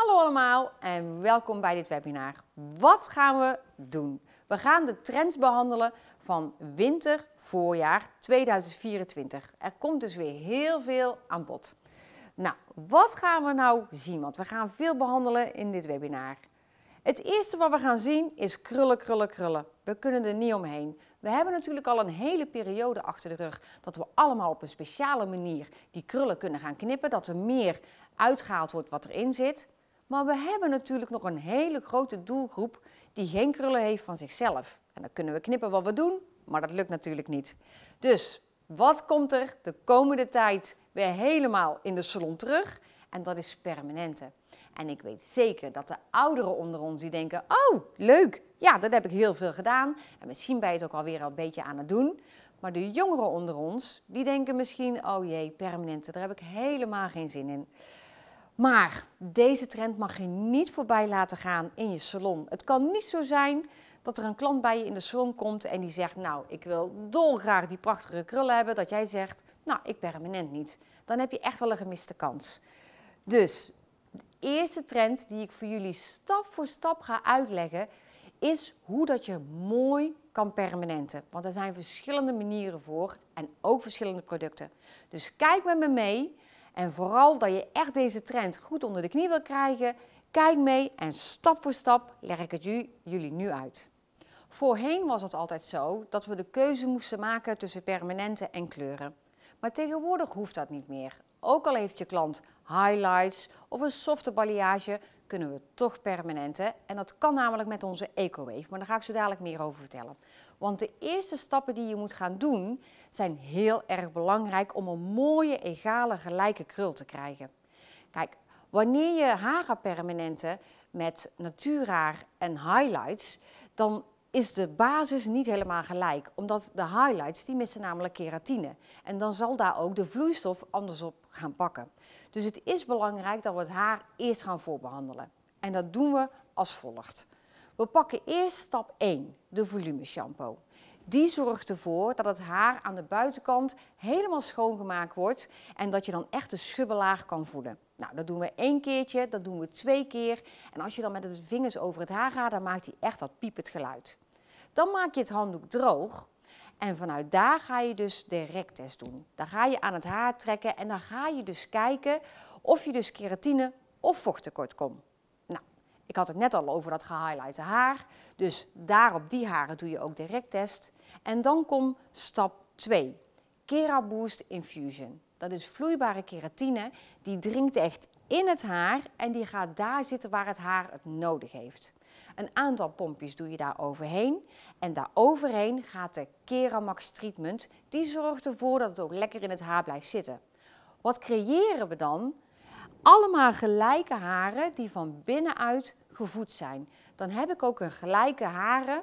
Hallo allemaal en welkom bij dit webinar. Wat gaan we doen? We gaan de trends behandelen van winter-voorjaar 2024. Er komt dus weer heel veel aan bod. Nou, wat gaan we nou zien? Want we gaan veel behandelen in dit webinar. Het eerste wat we gaan zien is krullen, krullen, krullen. We kunnen er niet omheen. We hebben natuurlijk al een hele periode achter de rug dat we allemaal op een speciale manier die krullen kunnen gaan knippen. Dat er meer uitgehaald wordt wat erin zit. Maar we hebben natuurlijk nog een hele grote doelgroep die geen krullen heeft van zichzelf. En dan kunnen we knippen wat we doen, maar dat lukt natuurlijk niet. Dus wat komt er de komende tijd weer helemaal in de salon terug? En dat is permanente. En ik weet zeker dat de ouderen onder ons die denken, oh leuk, ja dat heb ik heel veel gedaan. En misschien ben je het ook alweer een beetje aan het doen. Maar de jongeren onder ons die denken misschien, oh jee, permanente, daar heb ik helemaal geen zin in. Maar deze trend mag je niet voorbij laten gaan in je salon. Het kan niet zo zijn dat er een klant bij je in de salon komt en die zegt, nou ik wil dolgraag die prachtige krullen hebben. Dat jij zegt, nou ik permanent niet. Dan heb je echt wel een gemiste kans. Dus de eerste trend die ik voor jullie stap voor stap ga uitleggen is hoe dat je mooi kan permanenten. Want er zijn verschillende manieren voor en ook verschillende producten. Dus kijk met me mee en vooral dat je echt deze trend goed onder de knie wil krijgen, kijk mee en stap voor stap leg ik het jullie nu uit. Voorheen was het altijd zo dat we de keuze moesten maken tussen permanenten en kleuren. Maar tegenwoordig hoeft dat niet meer. Ook al heeft je klant highlights of een softe balayage, kunnen we toch permanenten. En dat kan namelijk met onze EcoWave, maar daar ga ik zo dadelijk meer over vertellen. Want de eerste stappen die je moet gaan doen, zijn heel erg belangrijk om een mooie, egale, gelijke krul te krijgen. Kijk, wanneer je haar gaat permanenten met natuurhaar en highlights, dan is de basis niet helemaal gelijk. Omdat de highlights, die missen namelijk keratine. En dan zal daar ook de vloeistof anders op gaan pakken. Dus het is belangrijk dat we het haar eerst gaan voorbehandelen. En dat doen we als volgt. We pakken eerst stap 1, de volume shampoo. Die zorgt ervoor dat het haar aan de buitenkant helemaal schoongemaakt wordt en dat je dan echt de schubbelaar kan voelen. Nou, dat doen we 1 keertje, dat doen we 2 keer. En als je dan met de vingers over het haar gaat, dan maakt hij echt dat piepend geluid. Dan maak je het handdoek droog en vanuit daar ga je dus de rektest doen. Dan ga je aan het haar trekken en dan ga je dus kijken of je dus keratine of vochttekort komt. Nou, ik had het net al over dat gehighlighte haar, dus daar op die haren doe je ook de rektest. En dan komt stap 2, Keraboost Infusion. Dat is vloeibare keratine, die dringt echt in het haar en die gaat daar zitten waar het haar het nodig heeft. Een aantal pompjes doe je daar overheen en daar overheen gaat de Keramax treatment. Die zorgt ervoor dat het ook lekker in het haar blijft zitten. Wat creëren we dan? Allemaal gelijke haren die van binnenuit gevoed zijn. Dan heb ik ook een gelijke haren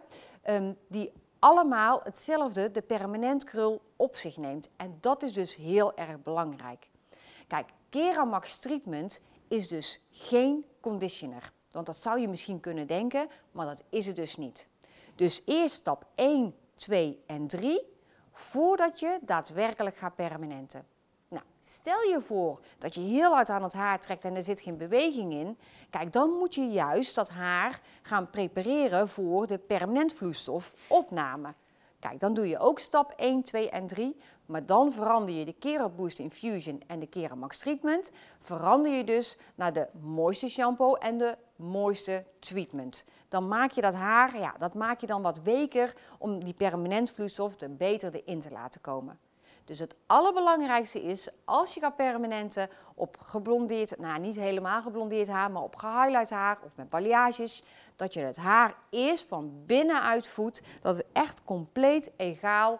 die allemaal hetzelfde, de permanent krul, op zich neemt. En dat is dus heel erg belangrijk. Kijk, Keramax treatment is dus geen conditioner. Want dat zou je misschien kunnen denken, maar dat is het dus niet. Dus eerst stap 1, 2 en 3 voordat je daadwerkelijk gaat permanenten. Nou, stel je voor dat je heel hard aan het haar trekt en er zit geen beweging in. Kijk, dan moet je juist dat haar gaan prepareren voor de permanent vloeistofopname. Kijk, dan doe je ook stap 1, 2 en 3, maar dan verander je de Keraboost Infusion en de Keramax Treatment. Verander je dus naar de mooiste shampoo en de mooiste treatment. Dan maak je dat haar, ja, dat maak je dan wat weker om die permanent vloeistof er beter erin te laten komen. Dus het allerbelangrijkste is, als je gaat permanenten op geblondeerd, nou niet helemaal geblondeerd haar, maar op gehighlight haar of met balayages, dat je het haar eerst van binnenuit voedt, dat het echt compleet egaal,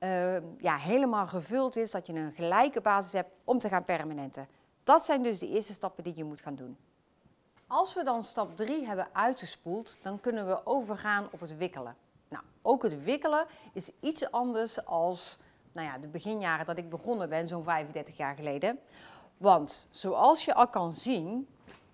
helemaal gevuld is, dat je een gelijke basis hebt om te gaan permanenten. Dat zijn dus de eerste stappen die je moet gaan doen. Als we dan stap 3 hebben uitgespoeld, dan kunnen we overgaan op het wikkelen. Nou, ook het wikkelen is iets anders als de beginjaren dat ik begonnen ben, zo'n 35 jaar geleden. Want zoals je al kan zien,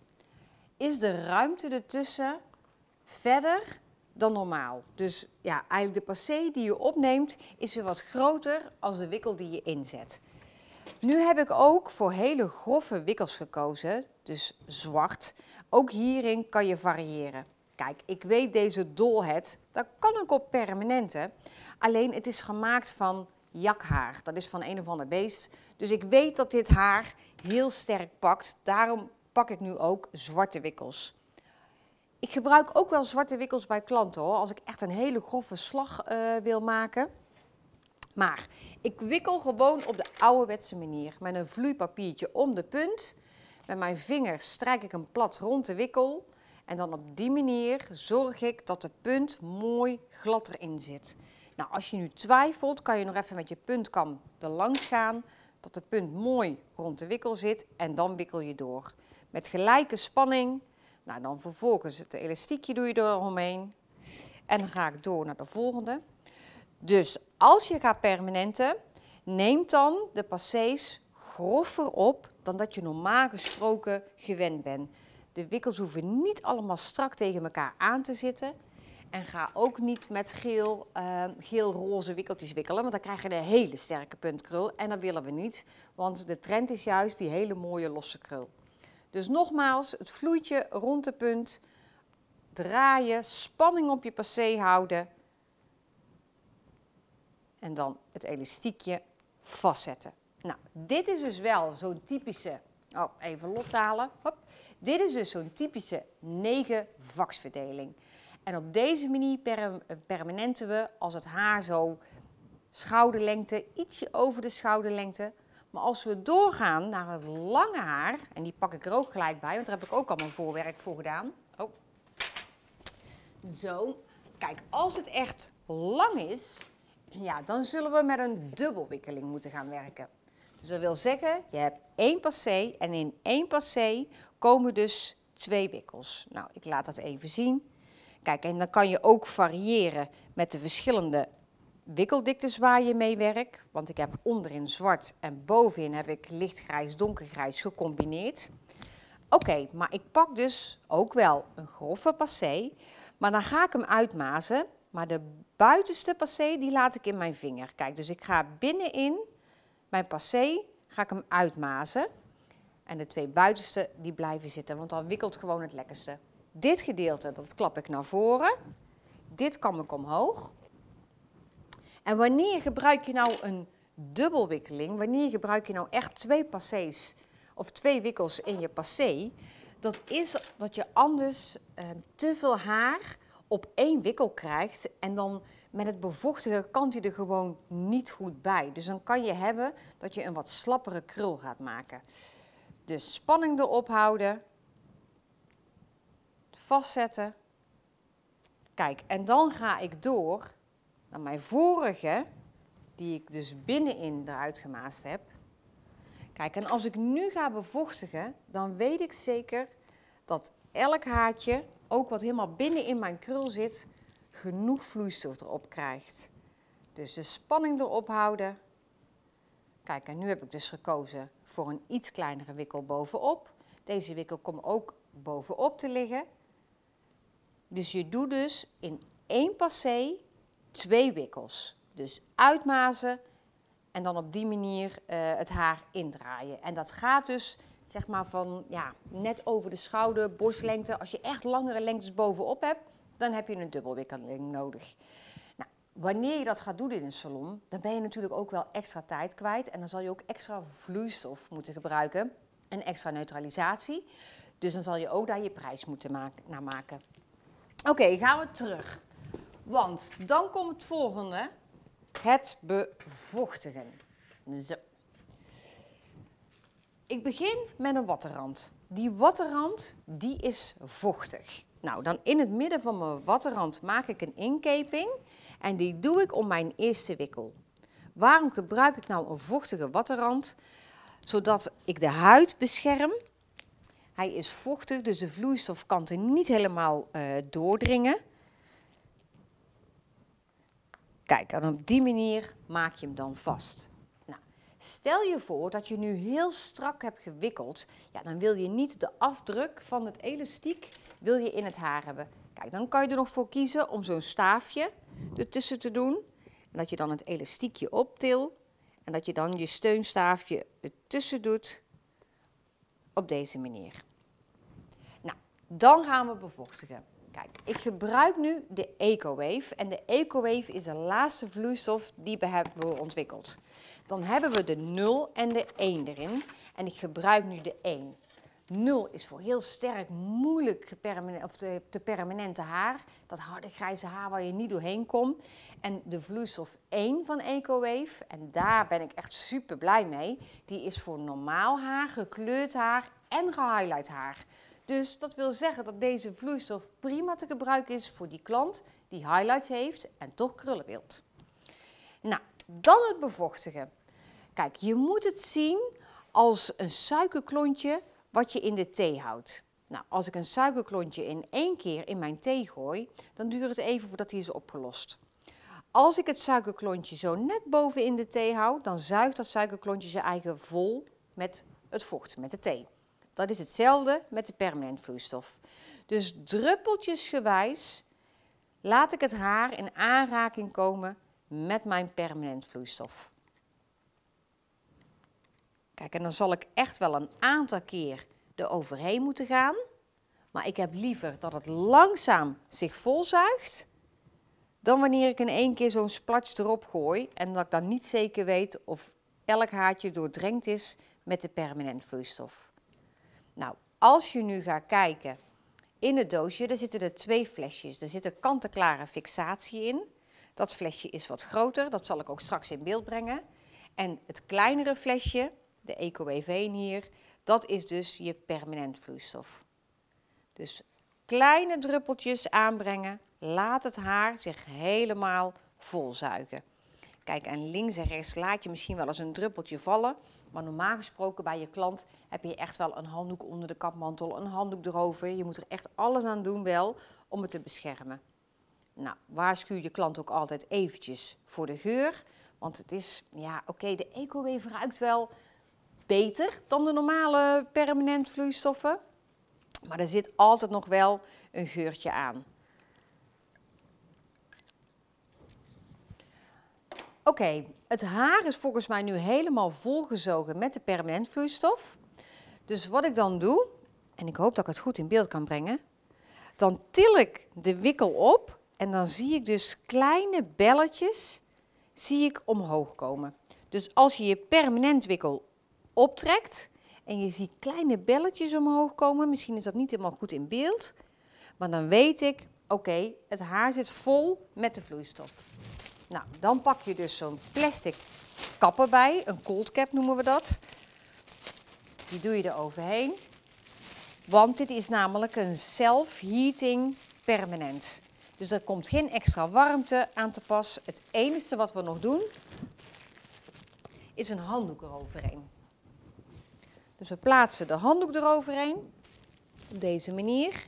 is de ruimte ertussen verder dan normaal. Dus eigenlijk de passé die je opneemt is weer wat groter als de wikkel die je inzet. Nu heb ik ook voor hele grove wikkels gekozen, dus zwart. Ook hierin kan je variëren. Kijk, ik weet deze dolhead, dat kan ik op permanente. Alleen het is gemaakt van jakhaar. Dat is van een of ander beest. Dus ik weet dat dit haar heel sterk pakt. Daarom pak ik nu ook zwarte wikkels. Ik gebruik ook wel zwarte wikkels bij klanten hoor, als ik echt een hele grove slag wil maken. Maar ik wikkel gewoon op de ouderwetse manier. Met een vloeipapiertje om de punt. Met mijn vinger strijk ik hem plat rond de wikkel. En dan op die manier zorg ik dat de punt mooi glad erin zit. Nou, als je nu twijfelt, kan je nog even met je puntkam er langs gaan. Dat de punt mooi rond de wikkel zit en dan wikkel je door. Met gelijke spanning. Nou, dan vervolgens het elastiekje doe je eromheen. En dan ga ik door naar de volgende. Dus als je gaat permanenten, neem dan de passés grover op dan dat je normaal gesproken gewend bent. De wikkels hoeven niet allemaal strak tegen elkaar aan te zitten. En ga ook niet met geel-roze wikkeltjes wikkelen, want dan krijg je een hele sterke puntkrul. En dat willen we niet, want de trend is juist die hele mooie losse krul. Dus nogmaals, het vloeitje rond de punt, draaien, spanning op je passé houden. En dan het elastiekje vastzetten. Nou, dit is dus wel zo'n typische, even loshalen. Hop. Dit is dus zo'n typische 9-vaksverdeling. En op deze manier permanenten we als het haar zo schouderlengte, ietsje over de schouderlengte. Maar als we doorgaan naar het lange haar, en die pak ik er ook gelijk bij, want daar heb ik ook al mijn voorwerk voor gedaan. Oh. Zo, kijk, als het echt lang is, ja, dan zullen we met een dubbelwikkeling moeten gaan werken. Dus dat wil zeggen, je hebt 1 passé en in 1 passé komen dus 2 wikkels. Nou, ik laat dat even zien. Kijk, en dan kan je ook variëren met de verschillende wikkeldiktes waar je mee werkt. Want ik heb onderin zwart en bovenin heb ik lichtgrijs, donkergrijs gecombineerd. Oké, maar ik pak dus ook wel een grove passé, maar dan ga ik hem uitmazen. Maar de buitenste passé die laat ik in mijn vinger. Kijk, dus ik ga binnenin mijn passé, ga ik hem uitmazen. En de 2 buitenste die blijven zitten, want dan wikkelt gewoon het lekkerste. Dit gedeelte, dat klap ik naar voren. Dit kam ik omhoog. En wanneer gebruik je nou een dubbelwikkeling? Wanneer gebruik je nou echt 2 passés of 2 wikkels in je passé? Dat is dat je anders te veel haar op 1 wikkel krijgt en dan met het bevochtigen kan die er gewoon niet goed bij. Dus dan kan je hebben dat je een wat slappere krul gaat maken. Dus spanning erop houden, vastzetten. Kijk, en dan ga ik door naar mijn vorige, die ik dus binnenin eruit gemaast heb. Kijk, en als ik nu ga bevochtigen, dan weet ik zeker dat elk haartje, ook wat helemaal binnenin mijn krul zit, genoeg vloeistof erop krijgt. Dus de spanning erop houden. Kijk, en nu heb ik dus gekozen voor een iets kleinere wikkel bovenop. Deze wikkel komt ook bovenop te liggen. Dus je doet dus in 1 passé 2 wikkels. Dus uitmazen en dan op die manier het haar indraaien. En dat gaat dus zeg maar van ja, net over de schouder, borstlengte. Als je echt langere lengtes bovenop hebt, dan heb je een dubbelwikkeling nodig. Nou, wanneer je dat gaat doen in een salon, dan ben je natuurlijk ook wel extra tijd kwijt. En dan zal je ook extra vloeistof moeten gebruiken en extra neutralisatie. Dus dan zal je ook daar je prijs moeten naar maken. Oké, gaan we terug. Want dan komt het volgende, het bevochtigen. Zo. Ik begin met een wattenrand. Die wattenrand die is vochtig. Nou, dan in het midden van mijn wattenrand maak ik een inkeping en die doe ik om mijn eerste wikkel. Waarom gebruik ik nou een vochtige wattenrand? Zodat ik de huid bescherm. Hij is vochtig, dus de vloeistof kan er niet helemaal doordringen. Kijk, en op die manier maak je hem dan vast. Nou, stel je voor dat je nu heel strak hebt gewikkeld. Ja, dan wil je niet de afdruk van het elastiek wil je in het haar hebben. Kijk, dan kan je er nog voor kiezen om zo'n staafje ertussen te doen. En dat je dan het elastiekje optilt. En En dat je dan je steunstaafje ertussen doet op deze manier. Nou, dan gaan we bevochtigen. Kijk, ik gebruik nu de EcoWave en de EcoWave is de laatste vloeistof die we hebben ontwikkeld. Dan hebben we de 0 en de 1 erin en ik gebruik nu de 1. 0 is voor heel sterk, moeilijk te permanente haar. Dat harde grijze haar waar je niet doorheen komt. En de vloeistof 1 van EcoWave, en daar ben ik echt super blij mee, die is voor normaal haar, gekleurd haar en gehighlight haar. Dus dat wil zeggen dat deze vloeistof prima te gebruiken is voor die klant die highlights heeft en toch krullen wilt. Nou, dan het bevochtigen. Kijk, je moet het zien als een suikerklontje wat je in de thee houdt. Nou, als ik een suikerklontje in 1 keer in mijn thee gooi, dan duurt het even voordat hij is opgelost. Als ik het suikerklontje zo net boven in de thee hou, dan zuigt dat suikerklontje zijn eigen vol met het vocht, met de thee. Dat is hetzelfde met de permanent vloeistof. Dus druppeltjesgewijs laat ik het haar in aanraking komen met mijn permanent vloeistof. Kijk, en dan zal ik echt wel een aantal keer eroverheen moeten gaan. Maar ik heb liever dat het langzaam zich volzuigt, dan wanneer ik in 1 keer zo'n splats erop gooi en dat ik dan niet zeker weet of elk haartje doordrenkt is met de permanent vloeistof. Nou, als je nu gaat kijken in het doosje, daar zitten er 2 flesjes. Er zit een kant-en-klare fixatie in. Dat flesje is wat groter, dat zal ik ook straks in beeld brengen. En het kleinere flesje, de EcoWave 1 hier, dat is dus je permanent vloeistof. Dus kleine druppeltjes aanbrengen, laat het haar zich helemaal volzuigen. Kijk, en links en rechts laat je misschien wel eens een druppeltje vallen. Maar normaal gesproken bij je klant heb je echt wel een handdoek onder de kapmantel, een handdoek erover. Je moet er echt alles aan doen wel om het te beschermen. Nou, waarschuw je klant ook altijd eventjes voor de geur. Want het is, ja oké, de EcoWave ruikt wel beter dan de normale permanent vloeistoffen. Maar er zit altijd nog wel een geurtje aan. Oké, het haar is volgens mij nu helemaal volgezogen met de permanent vloeistof. Dus wat ik dan doe, en ik hoop dat ik het goed in beeld kan brengen, dan til ik de wikkel op en dan zie ik dus kleine belletjes omhoog komen. Dus als je je permanent wikkel optrekt en je ziet kleine belletjes omhoog komen, misschien is dat niet helemaal goed in beeld, maar dan weet ik, oké, het haar zit vol met de vloeistof. Nou, dan pak je dus zo'n plastic kap erbij, een cold cap noemen we dat. Die doe je er overheen, want dit is namelijk een self-heating permanent. Dus er komt geen extra warmte aan te pas. Het enige wat we nog doen, is een handdoek eroverheen. Dus we plaatsen de handdoek eroverheen, op deze manier.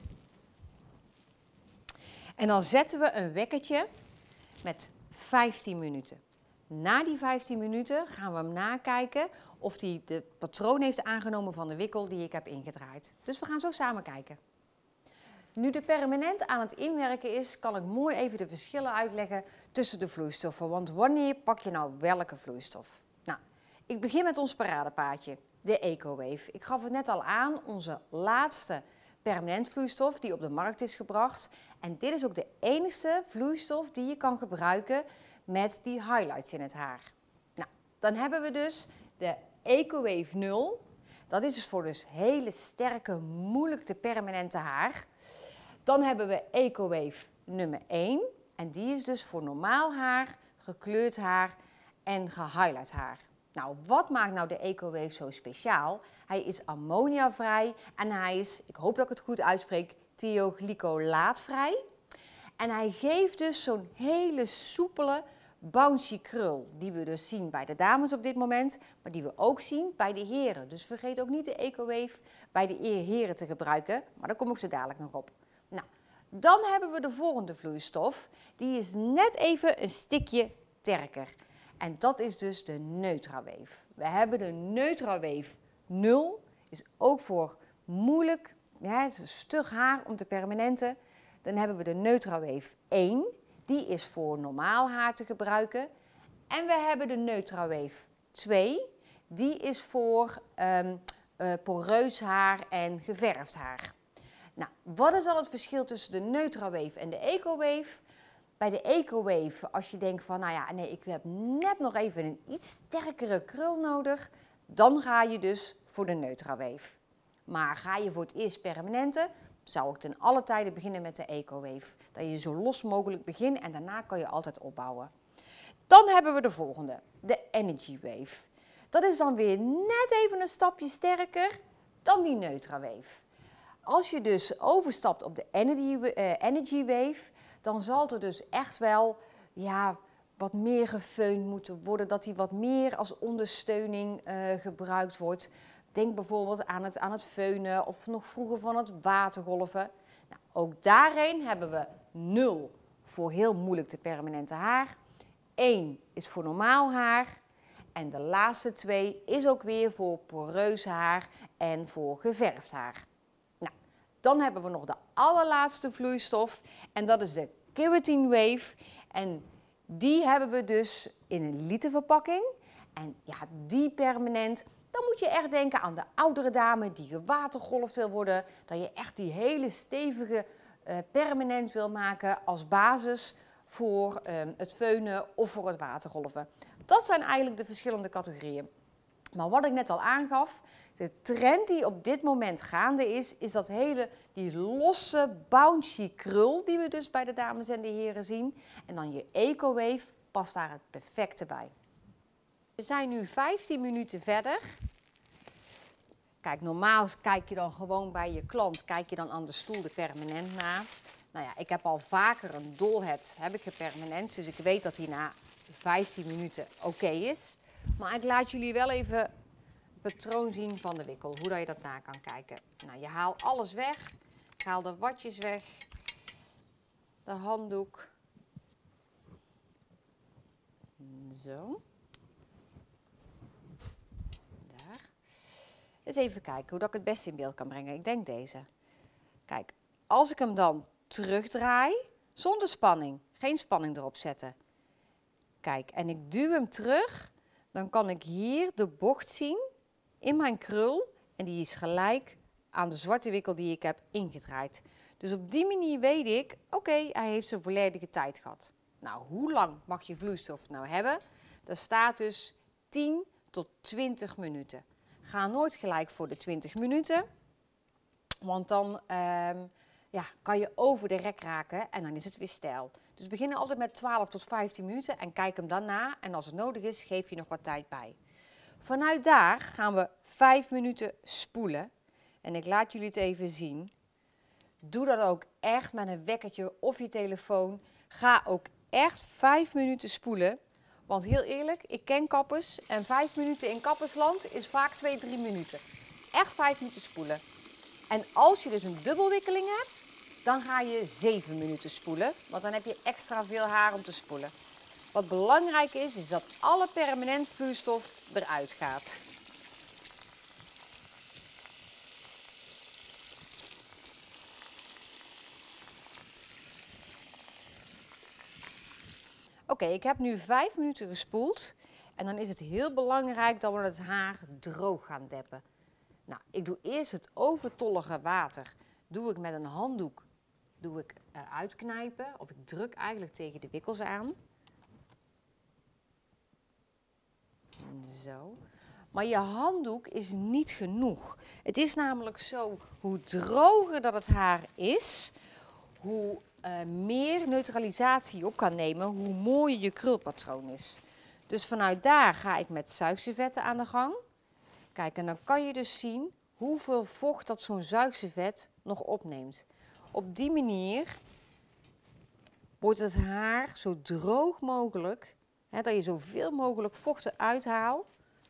En dan zetten we een wekkertje met 15 minuten. Na die 15 minuten gaan we hem nakijken of hij de patroon heeft aangenomen van de wikkel die ik heb ingedraaid. Dus we gaan zo samen kijken. Nu de permanent aan het inwerken is, kan ik mooi even de verschillen uitleggen tussen de vloeistoffen. Want wanneer pak je nou welke vloeistof? Nou, ik begin met ons paradepaardje, de EcoWave. Ik gaf het net al aan, onze laatste permanent vloeistof die op de markt is gebracht. En dit is ook de enige vloeistof die je kan gebruiken met die highlights in het haar. Nou, dan hebben we dus de EcoWave 0. Dat is dus voor dus hele sterke, moeilijk te permanente haar. Dan hebben we EcoWave nummer 1. En die is dus voor normaal haar, gekleurd haar en gehighlight haar. Nou, wat maakt nou de EcoWave zo speciaal? Hij is ammoniavrij en hij is, ik hoop dat ik het goed uitspreek, thioglycolaatvrij. En hij geeft dus zo'n hele soepele, bouncy krul, die we dus zien bij de dames op dit moment, maar die we ook zien bij de heren. Dus vergeet ook niet de EcoWave bij de heren te gebruiken, maar daar kom ik zo dadelijk nog op. Nou, dan hebben we de volgende vloeistof, die is net even een stikje sterker. En dat is dus de NeutraWave. We hebben de NeutraWave 0, is ook voor moeilijk, ja, het is stug haar om te permanenten. Dan hebben we de NeutraWave 1, die is voor normaal haar te gebruiken. En we hebben de NeutraWave 2, die is voor poreus haar en geverfd haar. Nou, wat is dan het verschil tussen de NeutraWave en de EcoWave? Bij de EcoWave, als je denkt van, nou ja, nee, ik heb net nog even een iets sterkere krul nodig, dan ga je dus voor de NeutraWave. Maar ga je voor het eerst permanente, zou ik ten alle tijden beginnen met de EcoWave. Dat je zo los mogelijk begint en daarna kan je altijd opbouwen. Dan hebben we de volgende, de Energy Wave. Dat is dan weer net even een stapje sterker dan die NeutraWave. Als je dus overstapt op de Energy Wave, dan zal er dus echt wel wat meer gefeund moeten worden, dat die wat meer als ondersteuning gebruikt wordt. Denk bijvoorbeeld aan het feunen of nog vroeger van het watergolven. Nou, ook daarheen hebben we 0 voor heel moeilijk te permanente haar. 1 is voor normaal haar. En de laatste 2 is ook weer voor poreus haar en voor geverfd haar. Nou, dan hebben we nog de allerlaatste vloeistof en dat is de Keratin Wave. En die hebben we dus in een literverpakking. En ja, die permanent, dan moet je echt denken aan de oudere dame die gewatergolfd wil worden. Dat je echt die hele stevige permanent wil maken als basis voor het feunen of voor het watergolven. Dat zijn eigenlijk de verschillende categorieën. Maar wat ik net al aangaf, de trend die op dit moment gaande is dat die losse bouncy krul die we dus bij de dames en de heren zien. En dan je EcoWave past daar het perfecte bij. We zijn nu 15 minuten verder. Kijk, normaal kijk je dan gewoon bij je klant, kijk je dan aan de stoel de permanent na. Nou ja, ik heb al vaker een dolhead, heb ik gepermanent, dus ik weet dat die na 15 minuten oké is. Maar ik laat jullie wel even het patroon zien van de wikkel, hoe dat je dat na kan kijken. Nou, je haalt alles weg, ik haal de watjes weg, de handdoek. Zo. Daar. Eens even kijken hoe dat ik het beste in beeld kan brengen. Ik denk deze. Kijk, als ik hem dan terugdraai, zonder spanning, geen spanning erop zetten. Kijk, en ik duw hem terug, dan kan ik hier de bocht zien in mijn krul. En die is gelijk aan de zwarte wikkel die ik heb ingedraaid. Dus op die manier weet ik, oké, hij heeft zijn volledige tijd gehad. Nou, hoe lang mag je vloeistof nou hebben? Daar staat dus 10 tot 20 minuten. Ga nooit gelijk voor de 20 minuten, want dan kan je over de rek raken en dan is het weer stijl. Dus begin altijd met 12 tot 15 minuten en kijk hem dan na. En als het nodig is, geef je nog wat tijd bij. Vanuit daar gaan we 5 minuten spoelen. En ik laat jullie het even zien. Doe dat ook echt met een wekkertje of je telefoon. Ga ook echt 5 minuten spoelen. Want heel eerlijk, ik ken kappers en 5 minuten in kappersland is vaak 2-3 minuten. Echt 5 minuten spoelen. En als je dus een dubbelwikkeling hebt, dan ga je 7 minuten spoelen. Want dan heb je extra veel haar om te spoelen. Wat belangrijk is dat alle permanent vloeistof eruit gaat. Oké, ik heb nu 5 minuten gespoeld. En dan is het heel belangrijk dat we het haar droog gaan deppen. Nou, ik doe eerst het overtollige water. Doe ik met een handdoek uitknijpen. Of ik druk eigenlijk tegen de wikkels aan. Zo. Maar je handdoek is niet genoeg. Het is namelijk zo, hoe droger dat het haar is, hoe meer neutralisatie je op kan nemen, hoe mooier je krulpatroon is. Dus vanuit daar ga ik met zuigservetten aan de gang. Kijk, en dan kan je dus zien hoeveel vocht dat zo'n zuigservet nog opneemt. Op die manier wordt het haar zo droog mogelijk, dat je zoveel mogelijk vocht eruit haalt.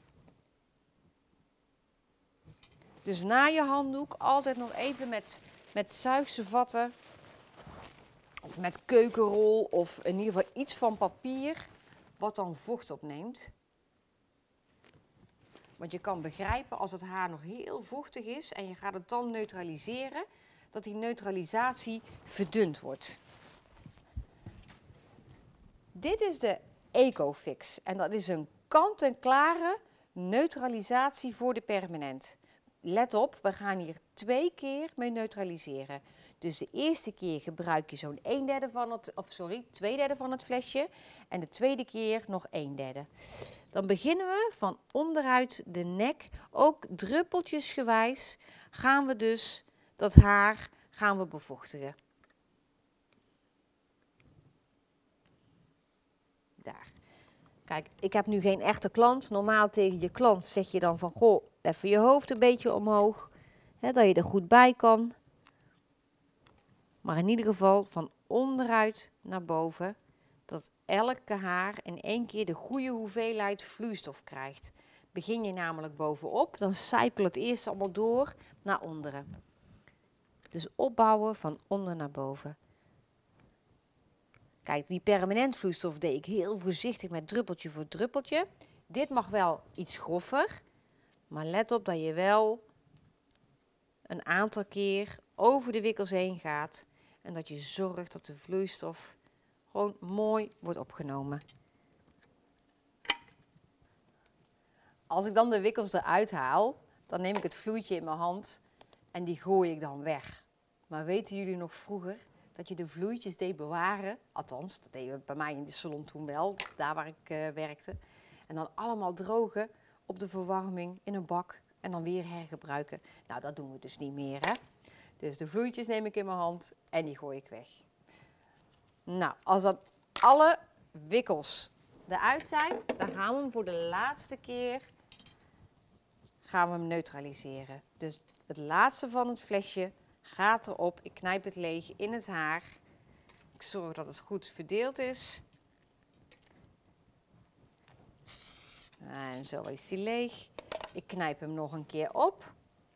Dus na je handdoek altijd nog even met zuigservatten of met keukenrol of in ieder geval iets van papier wat dan vocht opneemt. Want je kan begrijpen als het haar nog heel vochtig is en je gaat het dan neutraliseren, dat die neutralisatie verdund wordt. Dit is de EcoFix en dat is een kant-en-klare neutralisatie voor de permanent. Let op, we gaan hier 2 keer mee neutraliseren. Dus de eerste keer gebruik je zo'n 1/3 van het, 2/3 van het flesje. En de tweede keer nog 1/3. Dan beginnen we van onderuit de nek, ook druppeltjesgewijs, gaan we dus dat haar bevochtigen. Daar. Kijk, ik heb nu geen echte klant. Normaal tegen je klant zeg je dan van, goh, even je hoofd een beetje omhoog. Hè, dat je er goed bij kan. Maar in ieder geval van onderuit naar boven. Dat elke haar in 1 keer de goede hoeveelheid vloeistof krijgt. Begin je namelijk bovenop, dan sijpelt het eerst allemaal door naar onderen. Dus opbouwen van onder naar boven. Kijk, die permanent vloeistof deed ik heel voorzichtig met druppeltje voor druppeltje. Dit mag wel iets groffer, maar let op dat je wel een aantal keer over de wikkels heen gaat. En dat je zorgt dat de vloeistof gewoon mooi wordt opgenomen. Als ik dan de wikkels eruit haal, dan neem ik het vloeitje in mijn hand en die gooi ik dan weg. Maar weten jullie nog vroeger dat je de vloeitjes deed bewaren? Althans, dat deden we bij mij in de salon toen wel, daar waar ik werkte. En dan allemaal drogen op de verwarming in een bak en dan weer hergebruiken. Nou, dat doen we dus niet meer, hè. Dus de vloeitjes neem ik in mijn hand en die gooi ik weg. Nou, als dan alle wikkels eruit zijn, dan gaan we hem voor de laatste keer neutraliseren. Dus het laatste van het flesje gaat erop. Ik knijp het leeg in het haar. Ik zorg dat het goed verdeeld is. En zo is die leeg. Ik knijp hem nog een keer op.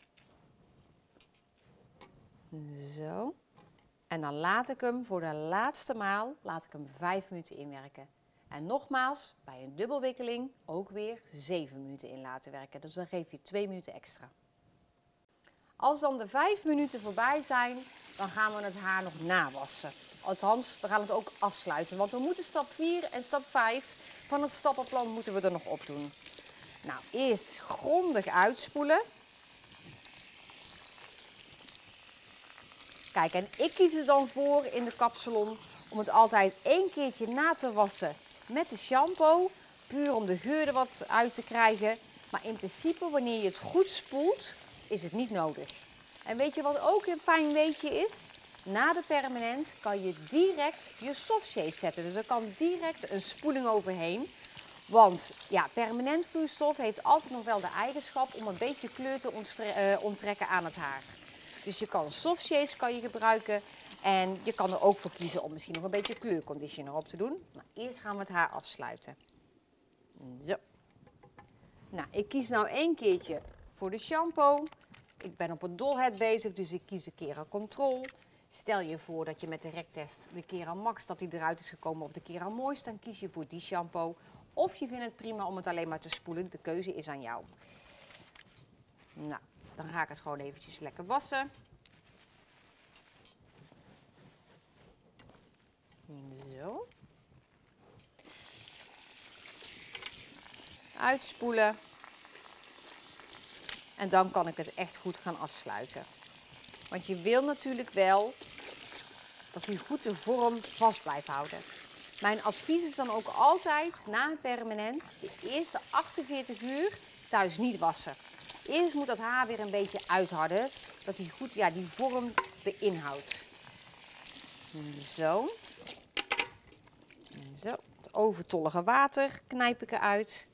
Zo. En dan laat ik hem voor de laatste maal 5 minuten inwerken. En nogmaals, bij een dubbelwikkeling ook weer 7 minuten in laten werken. Dus dan geef je 2 minuten extra. Als dan de 5 minuten voorbij zijn, dan gaan we het haar nog nawassen. Althans, we gaan het ook afsluiten. Want we moeten stap 4 en stap 5 van het stappenplan moeten we er nog op doen. Nou, eerst grondig uitspoelen. Kijk, en ik kies er dan voor in de kapsalon om het altijd 1 keertje na te wassen met de shampoo. Puur om de geur er wat uit te krijgen. Maar in principe, wanneer je het goed spoelt, is het niet nodig. En weet je wat ook een fijn weetje is? Na de permanent kan je direct je softshade zetten. Dus er kan direct een spoeling overheen. Want ja, permanent vloeistof heeft altijd nog wel de eigenschap om een beetje kleur te onttrekken aan het haar. Dus je kan softshades gebruiken en je kan er ook voor kiezen om misschien nog een beetje kleurconditioner op te doen. Maar eerst gaan we het haar afsluiten. Zo. Nou, ik kies nou 1 keertje voor de shampoo. Ik ben op een dolhead bezig, dus ik kies de Kera Control. Stel je voor dat je met de rektest de Kera Max dat die eruit is gekomen of de Kera Moist, dan kies je voor die shampoo. Of je vindt het prima om het alleen maar te spoelen. De keuze is aan jou. Nou, dan ga ik het gewoon eventjes lekker wassen. Zo. Uitspoelen. En dan kan ik het echt goed gaan afsluiten. Want je wil natuurlijk wel dat hij goed de vorm vast blijft houden. Mijn advies is dan ook altijd na een permanent de eerste 48 uur thuis niet wassen. Eerst moet dat haar weer een beetje uitharden, dat hij goed die vorm erin houdt. Zo. Zo. Het overtollige water knijp ik eruit.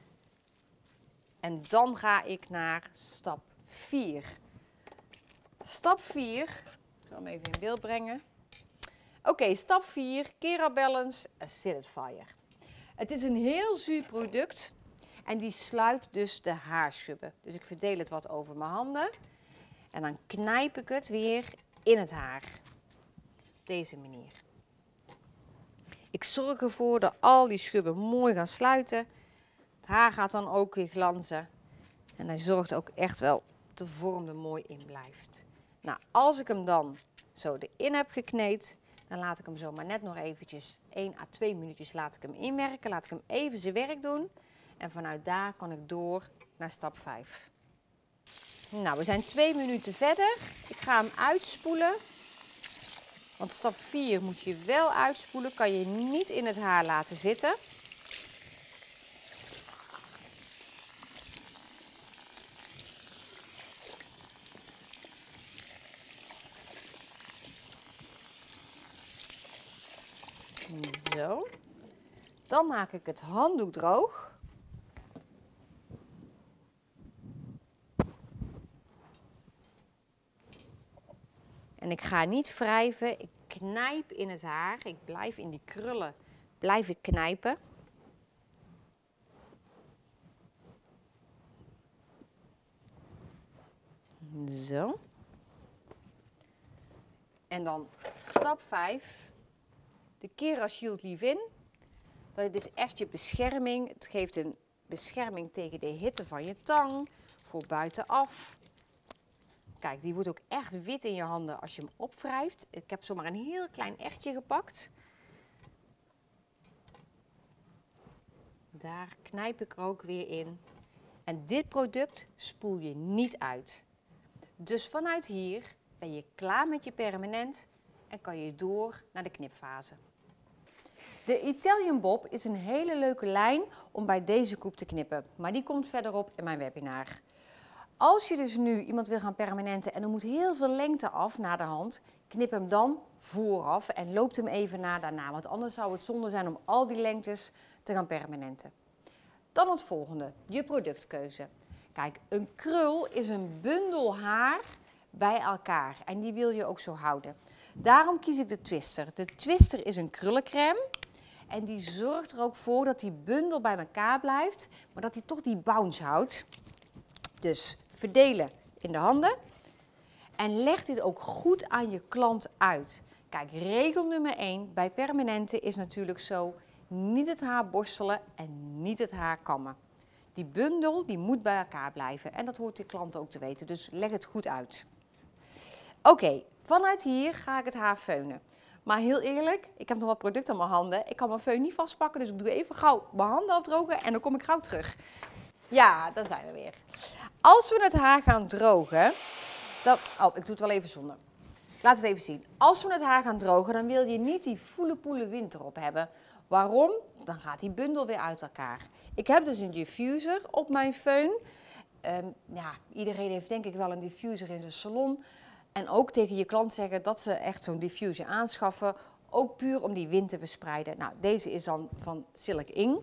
En dan ga ik naar stap 4. Stap 4, ik zal hem even in beeld brengen. Oké, stap 4, Kera Balance Acidifier. Het is een heel zuur product en die sluit dus de haarschubben. Dus ik verdeel het wat over mijn handen en dan knijp ik het weer in het haar. Op deze manier. Ik zorg ervoor dat al die schubben mooi gaan sluiten. Het haar gaat dan ook weer glanzen. En hij zorgt ook echt wel dat de vorm er mooi in blijft. Nou, als ik hem dan zo erin heb gekneed, dan laat ik hem zo maar net nog eventjes 1 à 2 minuutjes laat ik hem inwerken. Laat ik hem even zijn werk doen. En vanuit daar kan ik door naar stap 5. Nou, we zijn 2 minuten verder. Ik ga hem uitspoelen. Want stap 4 moet je wel uitspoelen. Kan je niet in het haar laten zitten. Zo. Dan maak ik het handdoek droog. En ik ga niet wrijven, ik knijp in het haar. Ik blijf in die krullen, blijf ik knijpen. Zo. En dan stap 5. De Kera Shield Leave-In. Dat is echt je bescherming. Het geeft een bescherming tegen de hitte van je tang. Voor buitenaf. Kijk, die wordt ook echt wit in je handen als je hem opwrijft. Ik heb zomaar een heel klein echtje gepakt. Daar knijp ik er ook weer in. En dit product spoel je niet uit. Dus vanuit hier ben je klaar met je permanent en kan je door naar de knipfase. De Italian Bob is een hele leuke lijn om bij deze koep te knippen. Maar die komt verderop in mijn webinar. Als je dus nu iemand wil gaan permanenten en er moet heel veel lengte af na de hand, knip hem dan vooraf en loopt hem even na daarna. Want anders zou het zonde zijn om al die lengtes te gaan permanenten. Dan het volgende, je productkeuze. Kijk, een krul is een bundel haar bij elkaar en die wil je ook zo houden. Daarom kies ik de Twister. De Twister is een krullencrème en die zorgt er ook voor dat die bundel bij elkaar blijft, maar dat hij toch die bounce houdt. Dus verdelen in de handen en leg dit ook goed aan je klant uit. Kijk, regel nummer 1 bij permanenten is natuurlijk zo, niet het haar borstelen en niet het haar kammen. Die bundel die moet bij elkaar blijven en dat hoort de klant ook te weten, dus leg het goed uit. Oké, vanuit hier ga ik het haar feunen. Maar heel eerlijk, ik heb nog wat product aan mijn handen. Ik kan mijn föhn niet vastpakken, dus ik doe even gauw mijn handen afdrogen en dan kom ik gauw terug. Ja, daar zijn we weer. Als we het haar gaan drogen, dan... Oh, ik doe het wel even zonder. Laat het even zien. Als we het haar gaan drogen, dan wil je niet die voele wind erop hebben. Waarom? Dan gaat die bundel weer uit elkaar. Ik heb dus een diffuser op mijn föhn. Ja, iedereen heeft denk ik wel een diffuser in zijn salon. En ook tegen je klant zeggen dat ze echt zo'n diffuser aanschaffen. Ook puur om die wind te verspreiden. Nou, deze is dan van Silk Ing.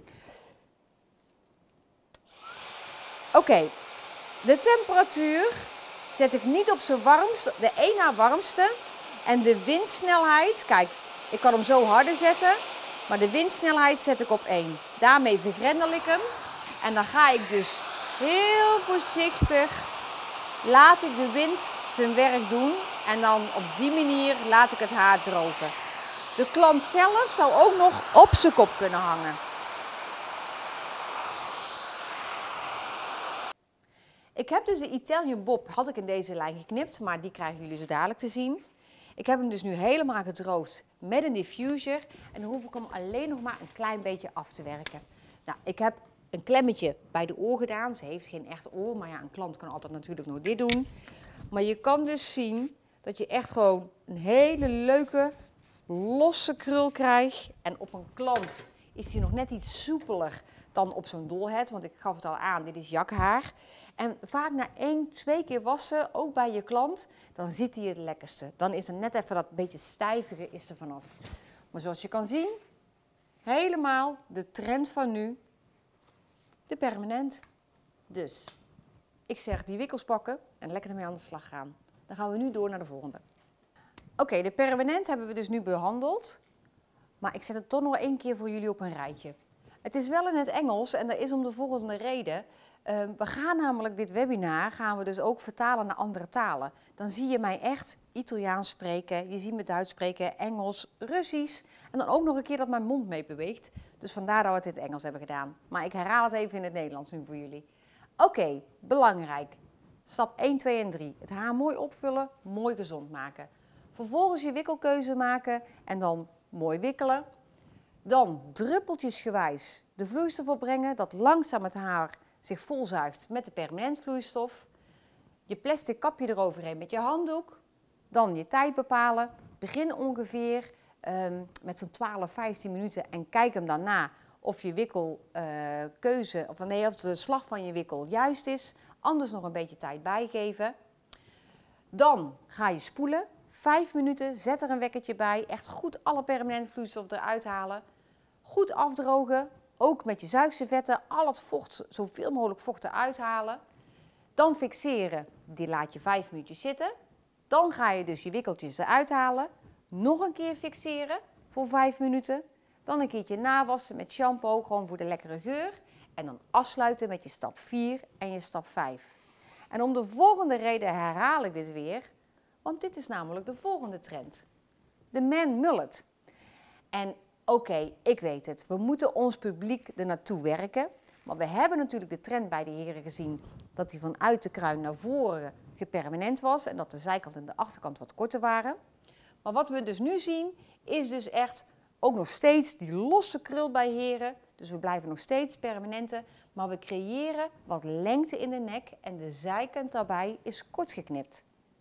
Oké, de temperatuur zet ik niet op zijn warmste, de 1 na warmste. En de windsnelheid, kijk, ik kan hem zo harder zetten, maar de windsnelheid zet ik op 1. Daarmee vergrendel ik hem. En dan ga ik dus heel voorzichtig, laat ik de wind zijn werk doen. En dan op die manier laat ik het haar drogen. De klant zelf zou ook nog op zijn kop kunnen hangen. Ik heb dus de Italian Bob, had ik in deze lijn geknipt, maar die krijgen jullie zo dadelijk te zien. Ik heb hem dus nu helemaal gedroogd met een diffuser en dan hoef ik hem alleen nog maar een klein beetje af te werken. Nou, ik heb een klemmetje bij de oor gedaan. Ze heeft geen echt oor, maar ja, een klant kan altijd natuurlijk nog dit doen. Maar je kan dus zien dat je echt gewoon een hele leuke, losse krul krijgt. En op een klant is hij nog net iets soepeler dan op zo'n dolhead, want ik gaf het al aan, dit is jakhaar. En vaak na 1, 2 keer wassen, ook bij je klant, dan zit hij het lekkerste. Dan is er net even dat beetje stijvige is er vanaf. Maar zoals je kan zien, helemaal de trend van nu, de permanent. Dus ik zeg die wikkels pakken en lekker ermee aan de slag gaan. Dan gaan we nu door naar de volgende. Oké, de permanent hebben we dus nu behandeld. Maar ik zet het toch nog 1 keer voor jullie op een rijtje. Het is wel in het Engels en dat is om de volgende reden. We gaan namelijk dit webinar dus ook vertalen naar andere talen. Dan zie je mij echt Italiaans spreken, je ziet me Duits spreken, Engels, Russisch. En dan ook nog een keer dat mijn mond mee beweegt. Dus vandaar dat we het in het Engels hebben gedaan. Maar ik herhaal het even in het Nederlands nu voor jullie. Oké, belangrijk. Stap 1, 2 en 3. Het haar mooi opvullen, mooi gezond maken. Vervolgens je wikkelkeuze maken en dan mooi wikkelen. Dan druppeltjesgewijs de vloeistof opbrengen, dat langzaam het haar zich volzuigt met de permanent vloeistof. Je plastic kapje eroverheen met je handdoek. Dan je tijd bepalen. Begin ongeveer met zo'n 12, 15 minuten en kijk hem daarna of je wikkelkeuze, of de slag van je wikkel juist is. Anders nog een beetje tijd bijgeven. Dan ga je spoelen. 5 minuten, zet er een wekkertje bij. Echt goed alle permanente vloeistof eruit halen. Goed afdrogen, ook met je zuigservetten. Al het vocht, zoveel mogelijk vocht eruit halen. Dan fixeren, die laat je 5 minuutjes zitten. Dan ga je dus je wikkeltjes eruit halen. Nog een keer fixeren voor 5 minuten. Dan een keertje nawassen met shampoo, gewoon voor de lekkere geur. En dan afsluiten met je stap 4 en je stap 5. En om de volgende reden herhaal ik dit weer. Want dit is namelijk de volgende trend. De man mullet. En oké, ik weet het. We moeten ons publiek er naartoe werken. Maar we hebben natuurlijk de trend bij de heren gezien dat hij vanuit de kruin naar voren gepermanent was. En dat de zijkant en de achterkant wat korter waren. Maar wat we dus nu zien is dus echt ook nog steeds die losse krul bij heren. Dus we blijven nog steeds permanente. Maar we creëren wat lengte in de nek en de zijkant daarbij is kort geknipt.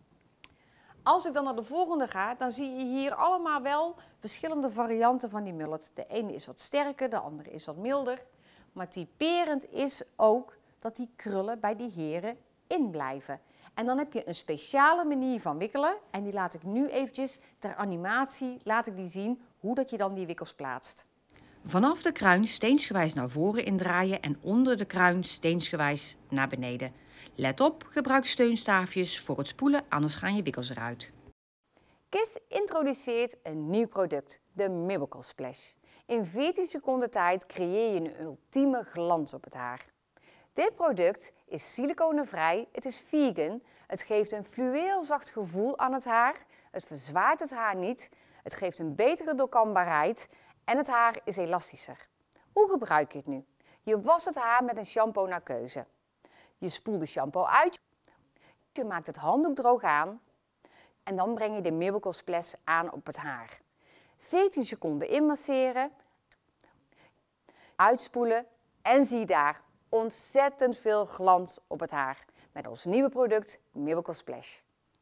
Als ik dan naar de volgende ga, dan zie je hier allemaal wel verschillende varianten van die mullet. De ene is wat sterker, de andere is wat milder. Maar typerend is ook dat die krullen bij die heren in blijven. En dan heb je een speciale manier van wikkelen. En die laat ik nu eventjes ter animatie zien hoe dat je dan die wikkels plaatst. Vanaf de kruin steensgewijs naar voren indraaien en onder de kruin steensgewijs naar beneden. Let op, gebruik steunstaafjes voor het spoelen, anders gaan je wikkels eruit. KIS introduceert een nieuw product, de Miracle Splash. In 14 seconden tijd creëer je een ultieme glans op het haar. Dit product is siliconenvrij, het is vegan, het geeft een fluweelzacht gevoel aan het haar, het verzwaart het haar niet, het geeft een betere doorkambaarheid en het haar is elastischer. Hoe gebruik je het nu? Je wast het haar met een shampoo naar keuze. Je spoelt de shampoo uit, je maakt het handdoek droog aan en dan breng je de Miracle Splash aan op het haar. 14 seconden inmasseren, uitspoelen en zie daar ontzettend veel glans op het haar met ons nieuwe product Miracle Splash.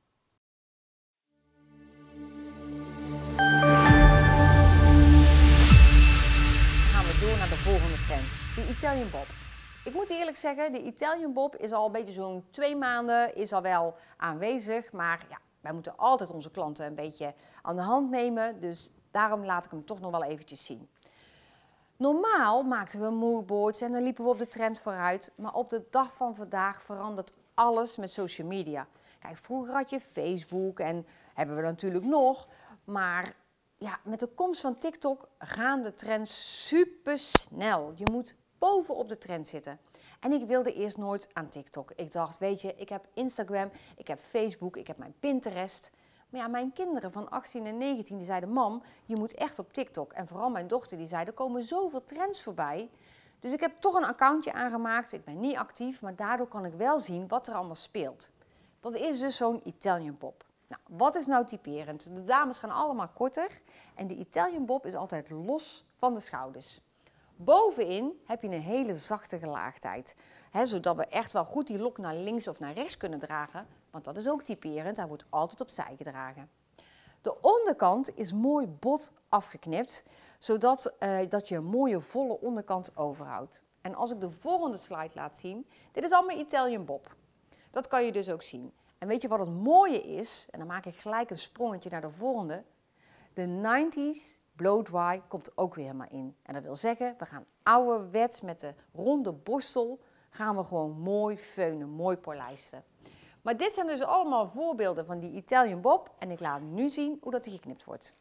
Gaan we door naar de volgende trend, de Italian Bob. Ik moet eerlijk zeggen, de Italian Bob is al een beetje zo'n 2 maanden, is al wel aanwezig. Maar ja, wij moeten altijd onze klanten een beetje aan de hand nemen. Dus daarom laat ik hem toch nog wel eventjes zien. Normaal maakten we moodboards en dan liepen we op de trend vooruit. Maar op de dag van vandaag verandert alles met social media. Kijk, vroeger had je Facebook en hebben we natuurlijk nog. Maar ja, met de komst van TikTok gaan de trends super snel. Je moet bovenop de trend zitten. En ik wilde eerst nooit aan TikTok. Ik dacht, weet je, ik heb Instagram, ik heb Facebook, ik heb mijn Pinterest. Maar ja, mijn kinderen van 18 en 19 die zeiden, mam, je moet echt op TikTok. En vooral mijn dochter die zei, er komen zoveel trends voorbij. Dus ik heb toch een accountje aangemaakt. Ik ben niet actief, maar daardoor kan ik wel zien wat er allemaal speelt. Dat is dus zo'n Italian Bob. Nou, wat is nou typerend? De dames gaan allemaal korter en de Italian Bob is altijd los van de schouders. Bovenin heb je een hele zachte gelaagdheid, zodat we echt wel goed die lok naar links of naar rechts kunnen dragen, want dat is ook typerend, hij wordt altijd opzij gedragen. De onderkant is mooi bot afgeknipt, zodat dat je een mooie volle onderkant overhoudt. En als ik de volgende slide laat zien, dit is allemaal Italian Bob. Dat kan je dus ook zien. En weet je wat het mooie is, en dan maak ik gelijk een sprongetje naar de volgende, de 90s blow-dry komt ook weer helemaal in. En dat wil zeggen, we gaan ouderwets met de ronde borstel, gaan we gewoon mooi feunen, mooi polijsten. Maar dit zijn dus allemaal voorbeelden van die Italian Bob en ik laat nu zien hoe dat die geknipt wordt.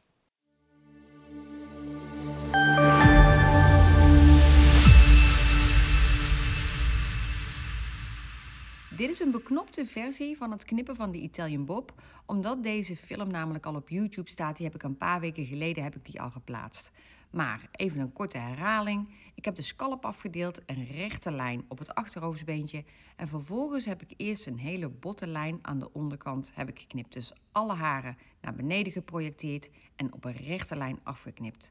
Dit is een beknopte versie van het knippen van de Italian Bob, omdat deze film namelijk al op YouTube staat. Die heb ik een paar weken geleden al geplaatst. Maar even een korte herhaling. Ik heb de scalp afgedeeld, een rechte lijn op het achterhoofdbeentje. En vervolgens heb ik eerst een hele botte lijn aan de onderkant geknipt. Dus alle haren naar beneden geprojecteerd en op een rechte lijn afgeknipt.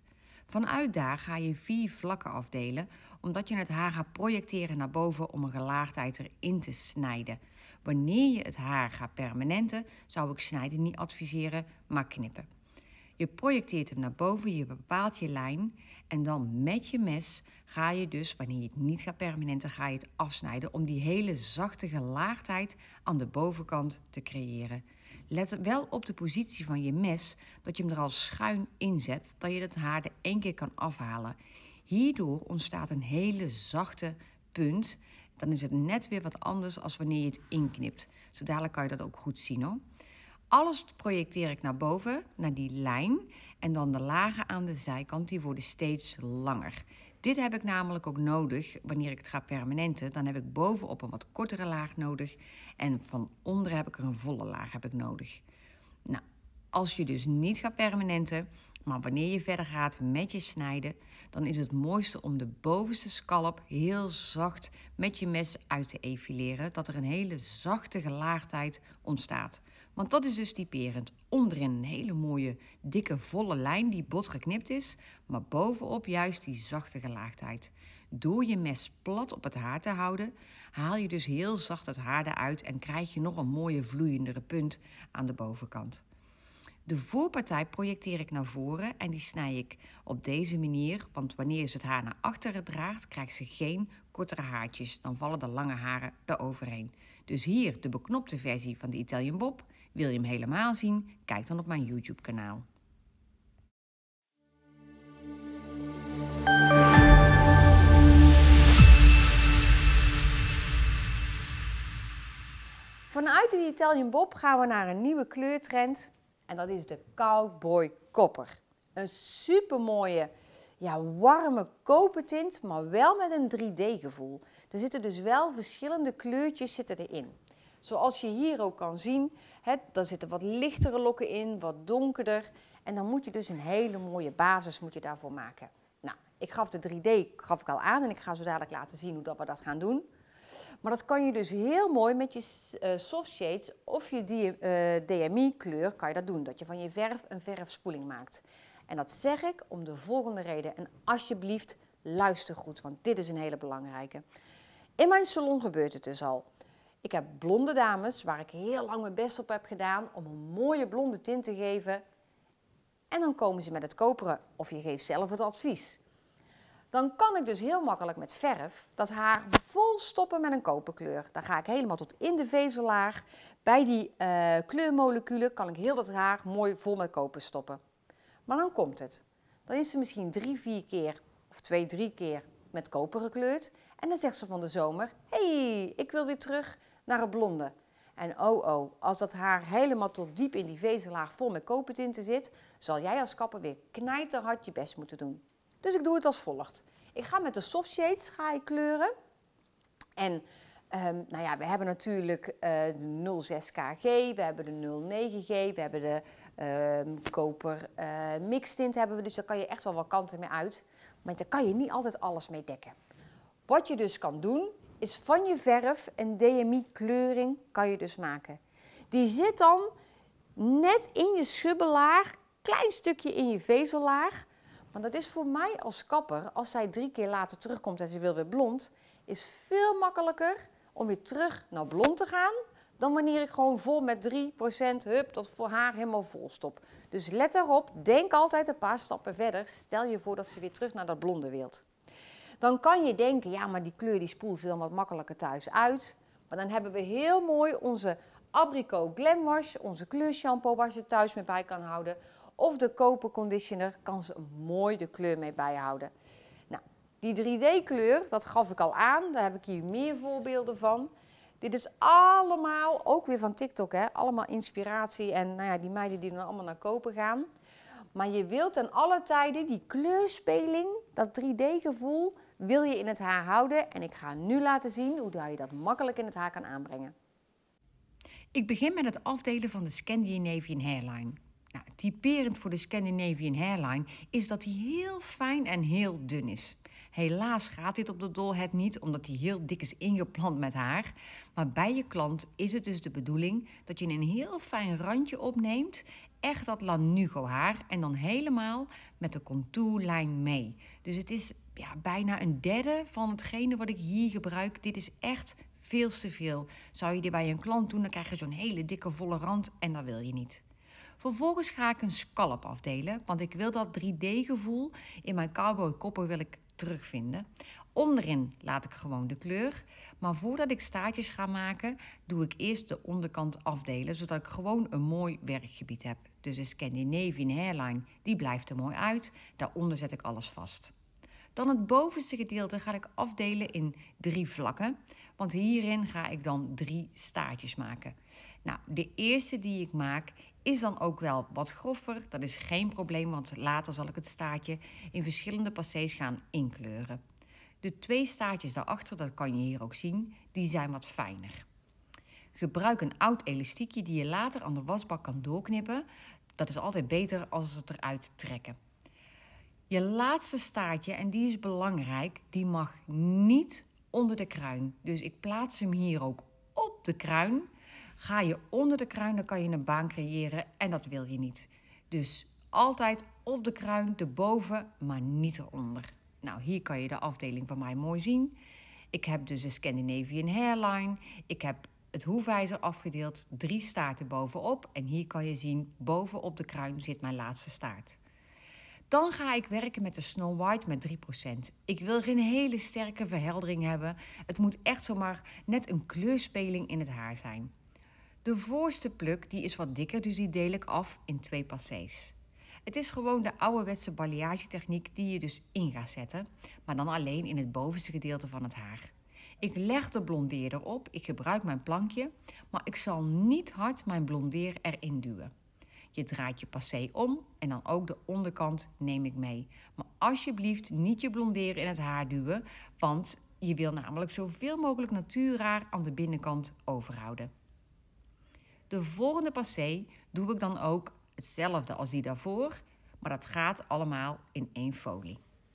Vanuit daar ga je 4 vlakken afdelen, omdat je het haar gaat projecteren naar boven om een gelaagdheid erin te snijden. Wanneer je het haar gaat permanenten, zou ik snijden niet adviseren, maar knippen. Je projecteert hem naar boven, je bepaalt je lijn en dan met je mes ga je dus, wanneer je het niet gaat permanenten, ga je het afsnijden om die hele zachte gelaagdheid aan de bovenkant te creëren. Let wel op de positie van je mes, dat je hem er al schuin in zet, dat je het haar er 1 keer kan afhalen. Hierdoor ontstaat een hele zachte punt. Dan is het net weer wat anders als wanneer je het inknipt. Zo dadelijk kan je dat ook goed zien hoor. Alles projecteer ik naar boven, naar die lijn. En dan de lagen aan de zijkant, die worden steeds langer. Dit heb ik namelijk ook nodig wanneer ik het ga permanenten. Dan heb ik bovenop een wat kortere laag nodig. En van onder heb ik er een volle laag nodig. Nou, als je dus niet gaat permanenten, maar wanneer je verder gaat met je snijden, dan is het mooiste om de bovenste scalp heel zacht met je mes uit te effileren, dat er een hele zachte gelaagdheid ontstaat. Want dat is dus typerend. Onderin een hele mooie, dikke, volle lijn die bot geknipt is, maar bovenop juist die zachte gelaagdheid. Door je mes plat op het haar te houden, haal je dus heel zacht het haar eruit en krijg je nog een mooie vloeiendere punt aan de bovenkant. De voorpartij projecteer ik naar voren en die snij ik op deze manier, want wanneer je het haar naar achteren draagt, krijgt ze geen kortere haartjes. Dan vallen de lange haren eroverheen. Dus hier de beknopte versie van de Italian Bob. Wil je hem helemaal zien? Kijk dan op mijn YouTube kanaal. Vanuit de Italian Bob gaan we naar een nieuwe kleurtrend. En dat is de Cowboy Kopper. Een supermooie, warme kopertint, maar wel met een 3D gevoel. Er zitten dus wel verschillende kleurtjes erin. Zoals je hier ook kan zien, daar zitten wat lichtere lokken in, wat donkerder. En dan moet je dus een hele mooie basis daarvoor maken. Nou, ik gaf de 3D al aan en ik ga zo dadelijk laten zien hoe we dat gaan doen. Maar dat kan je dus heel mooi met je soft shades of je DMI kleur kan je dat doen. Dat je van je verf een verfspoeling maakt. En dat zeg ik om de volgende reden. En alsjeblieft luister goed, want dit is een hele belangrijke. In mijn salon gebeurt het dus al. Ik heb blonde dames waar ik heel lang mijn best op heb gedaan om een mooie blonde tint te geven. En dan komen ze met het koperen of je geeft zelf het advies. Dan kan ik dus heel makkelijk met verf dat haar vol stoppen met een koperkleur. Dan ga ik helemaal tot in de vezellaag. Bij die kleurmoleculen kan ik heel dat haar mooi vol met koper stoppen. Maar dan komt het. Dan is ze misschien 3-4 keer of 2-3 keer met koper gekleurd. En dan zegt ze van de zomer, hey, ik wil weer terug naar het blonde. En als dat haar helemaal tot diep in die vezellaag vol met kopertinten zit, zal jij als kapper weer knijterhard je best moeten doen. Dus ik doe het als volgt. Ik ga met de soft shades kleuren. En we hebben natuurlijk de 06KG, we hebben de 09G, we hebben de koper mixtint hebben we. Dus daar kan je echt wel wat kanten mee uit. Maar daar kan je niet altijd alles mee dekken. Wat je dus kan doen, is van je verf een DMI kleuring kan je dus maken. Die zit dan net in je schubbellaag, klein stukje in je vezellaag. Maar dat is voor mij als kapper, als zij 3 keer later terugkomt en ze wil weer blond, is veel makkelijker om weer terug naar blond te gaan, dan wanneer ik gewoon vol met 3% tot voor haar helemaal vol stop. Dus let daarop, denk altijd een paar stappen verder. Stel je voor dat ze weer terug naar dat blonde wilt. Dan kan je denken, ja, maar die kleur die spoelt ze dan wat makkelijker thuis uit. Maar dan hebben we heel mooi onze Abricot Glam Wash, onze kleurshampoo waar ze thuis mee bij kan houden. Of de koper conditioner kan ze mooi de kleur mee bijhouden. Nou, die 3D kleur, dat gaf ik al aan. Daar heb ik hier meer voorbeelden van. Dit is allemaal, ook weer van TikTok, allemaal inspiratie. En die meiden die dan allemaal naar koper gaan. Maar je wilt ten alle tijden die kleurspeling, dat 3D-gevoel, wil je in het haar houden. En ik ga nu laten zien hoe je dat makkelijk in het haar kan aanbrengen. Ik begin met het afdelen van de Scandinavian Hairline. Nou, typerend voor de Scandinavian Hairline is dat hij heel fijn en heel dun is. Helaas gaat dit op de Dollhead niet, omdat hij heel dik is ingeplant met haar. Maar bij je klant is het dus de bedoeling dat je een heel fijn randje opneemt echt dat Lanugo haar en dan helemaal met de contourlijn mee. Dus het is bijna een derde van hetgene wat ik hier gebruik. Dit is echt veel te veel. Zou je dit bij een klant doen, dan krijg je zo'n hele dikke volle rand en dat wil je niet. Vervolgens ga ik een scalp afdelen, want ik wil dat 3D-gevoel in mijn cowboy koppen wil ik terugvinden. Onderin laat ik gewoon de kleur, maar voordat ik staartjes ga maken, doe ik eerst de onderkant afdelen, zodat ik gewoon een mooi werkgebied heb. Dus de Scandinavian hairline, die blijft er mooi uit. Daaronder zet ik alles vast. Dan het bovenste gedeelte ga ik afdelen in 3 vlakken, want hierin ga ik dan 3 staartjes maken. Nou, de eerste die ik maak is dan ook wel wat groffer. Dat is geen probleem, want later zal ik het staartje in verschillende passés gaan inkleuren. De 2 staartjes daarachter, dat kan je hier ook zien, die zijn wat fijner. Gebruik een oud elastiekje die je later aan de wasbak kan doorknippen. Dat is altijd beter als het eruit trekken. Je laatste staartje, en die is belangrijk, die mag niet onder de kruin. Dus ik plaats hem hier ook op de kruin. Ga je onder de kruin, dan kan je een baan creëren en dat wil je niet. Dus altijd op de kruin, erboven, maar niet eronder. Nou, hier kan je de afdeling van mij mooi zien. Ik heb dus de Scandinavian hairline. Ik heb het hoefijzer afgedeeld, 3 staarten bovenop. En hier kan je zien, bovenop de kruin zit mijn laatste staart. Dan ga ik werken met de Snow White met 3%. Ik wil geen hele sterke verheldering hebben. Het moet echt zomaar net een kleurspeling in het haar zijn. De voorste pluk die is wat dikker, dus die deel ik af in 2 passés. Het is gewoon de ouderwetse balayage-techniek die je dus in gaat zetten, maar dan alleen in het bovenste gedeelte van het haar. Ik leg de blondeer erop, ik gebruik mijn plankje, maar ik zal niet hard mijn blondeer erin duwen. Je draait je passé om en dan ook de onderkant neem ik mee. Maar alsjeblieft niet je blondeer in het haar duwen, want je wil namelijk zoveel mogelijk natuurhaar aan de binnenkant overhouden. De volgende passé doe ik dan ook hetzelfde als die daarvoor, maar dat gaat allemaal in 1 folie.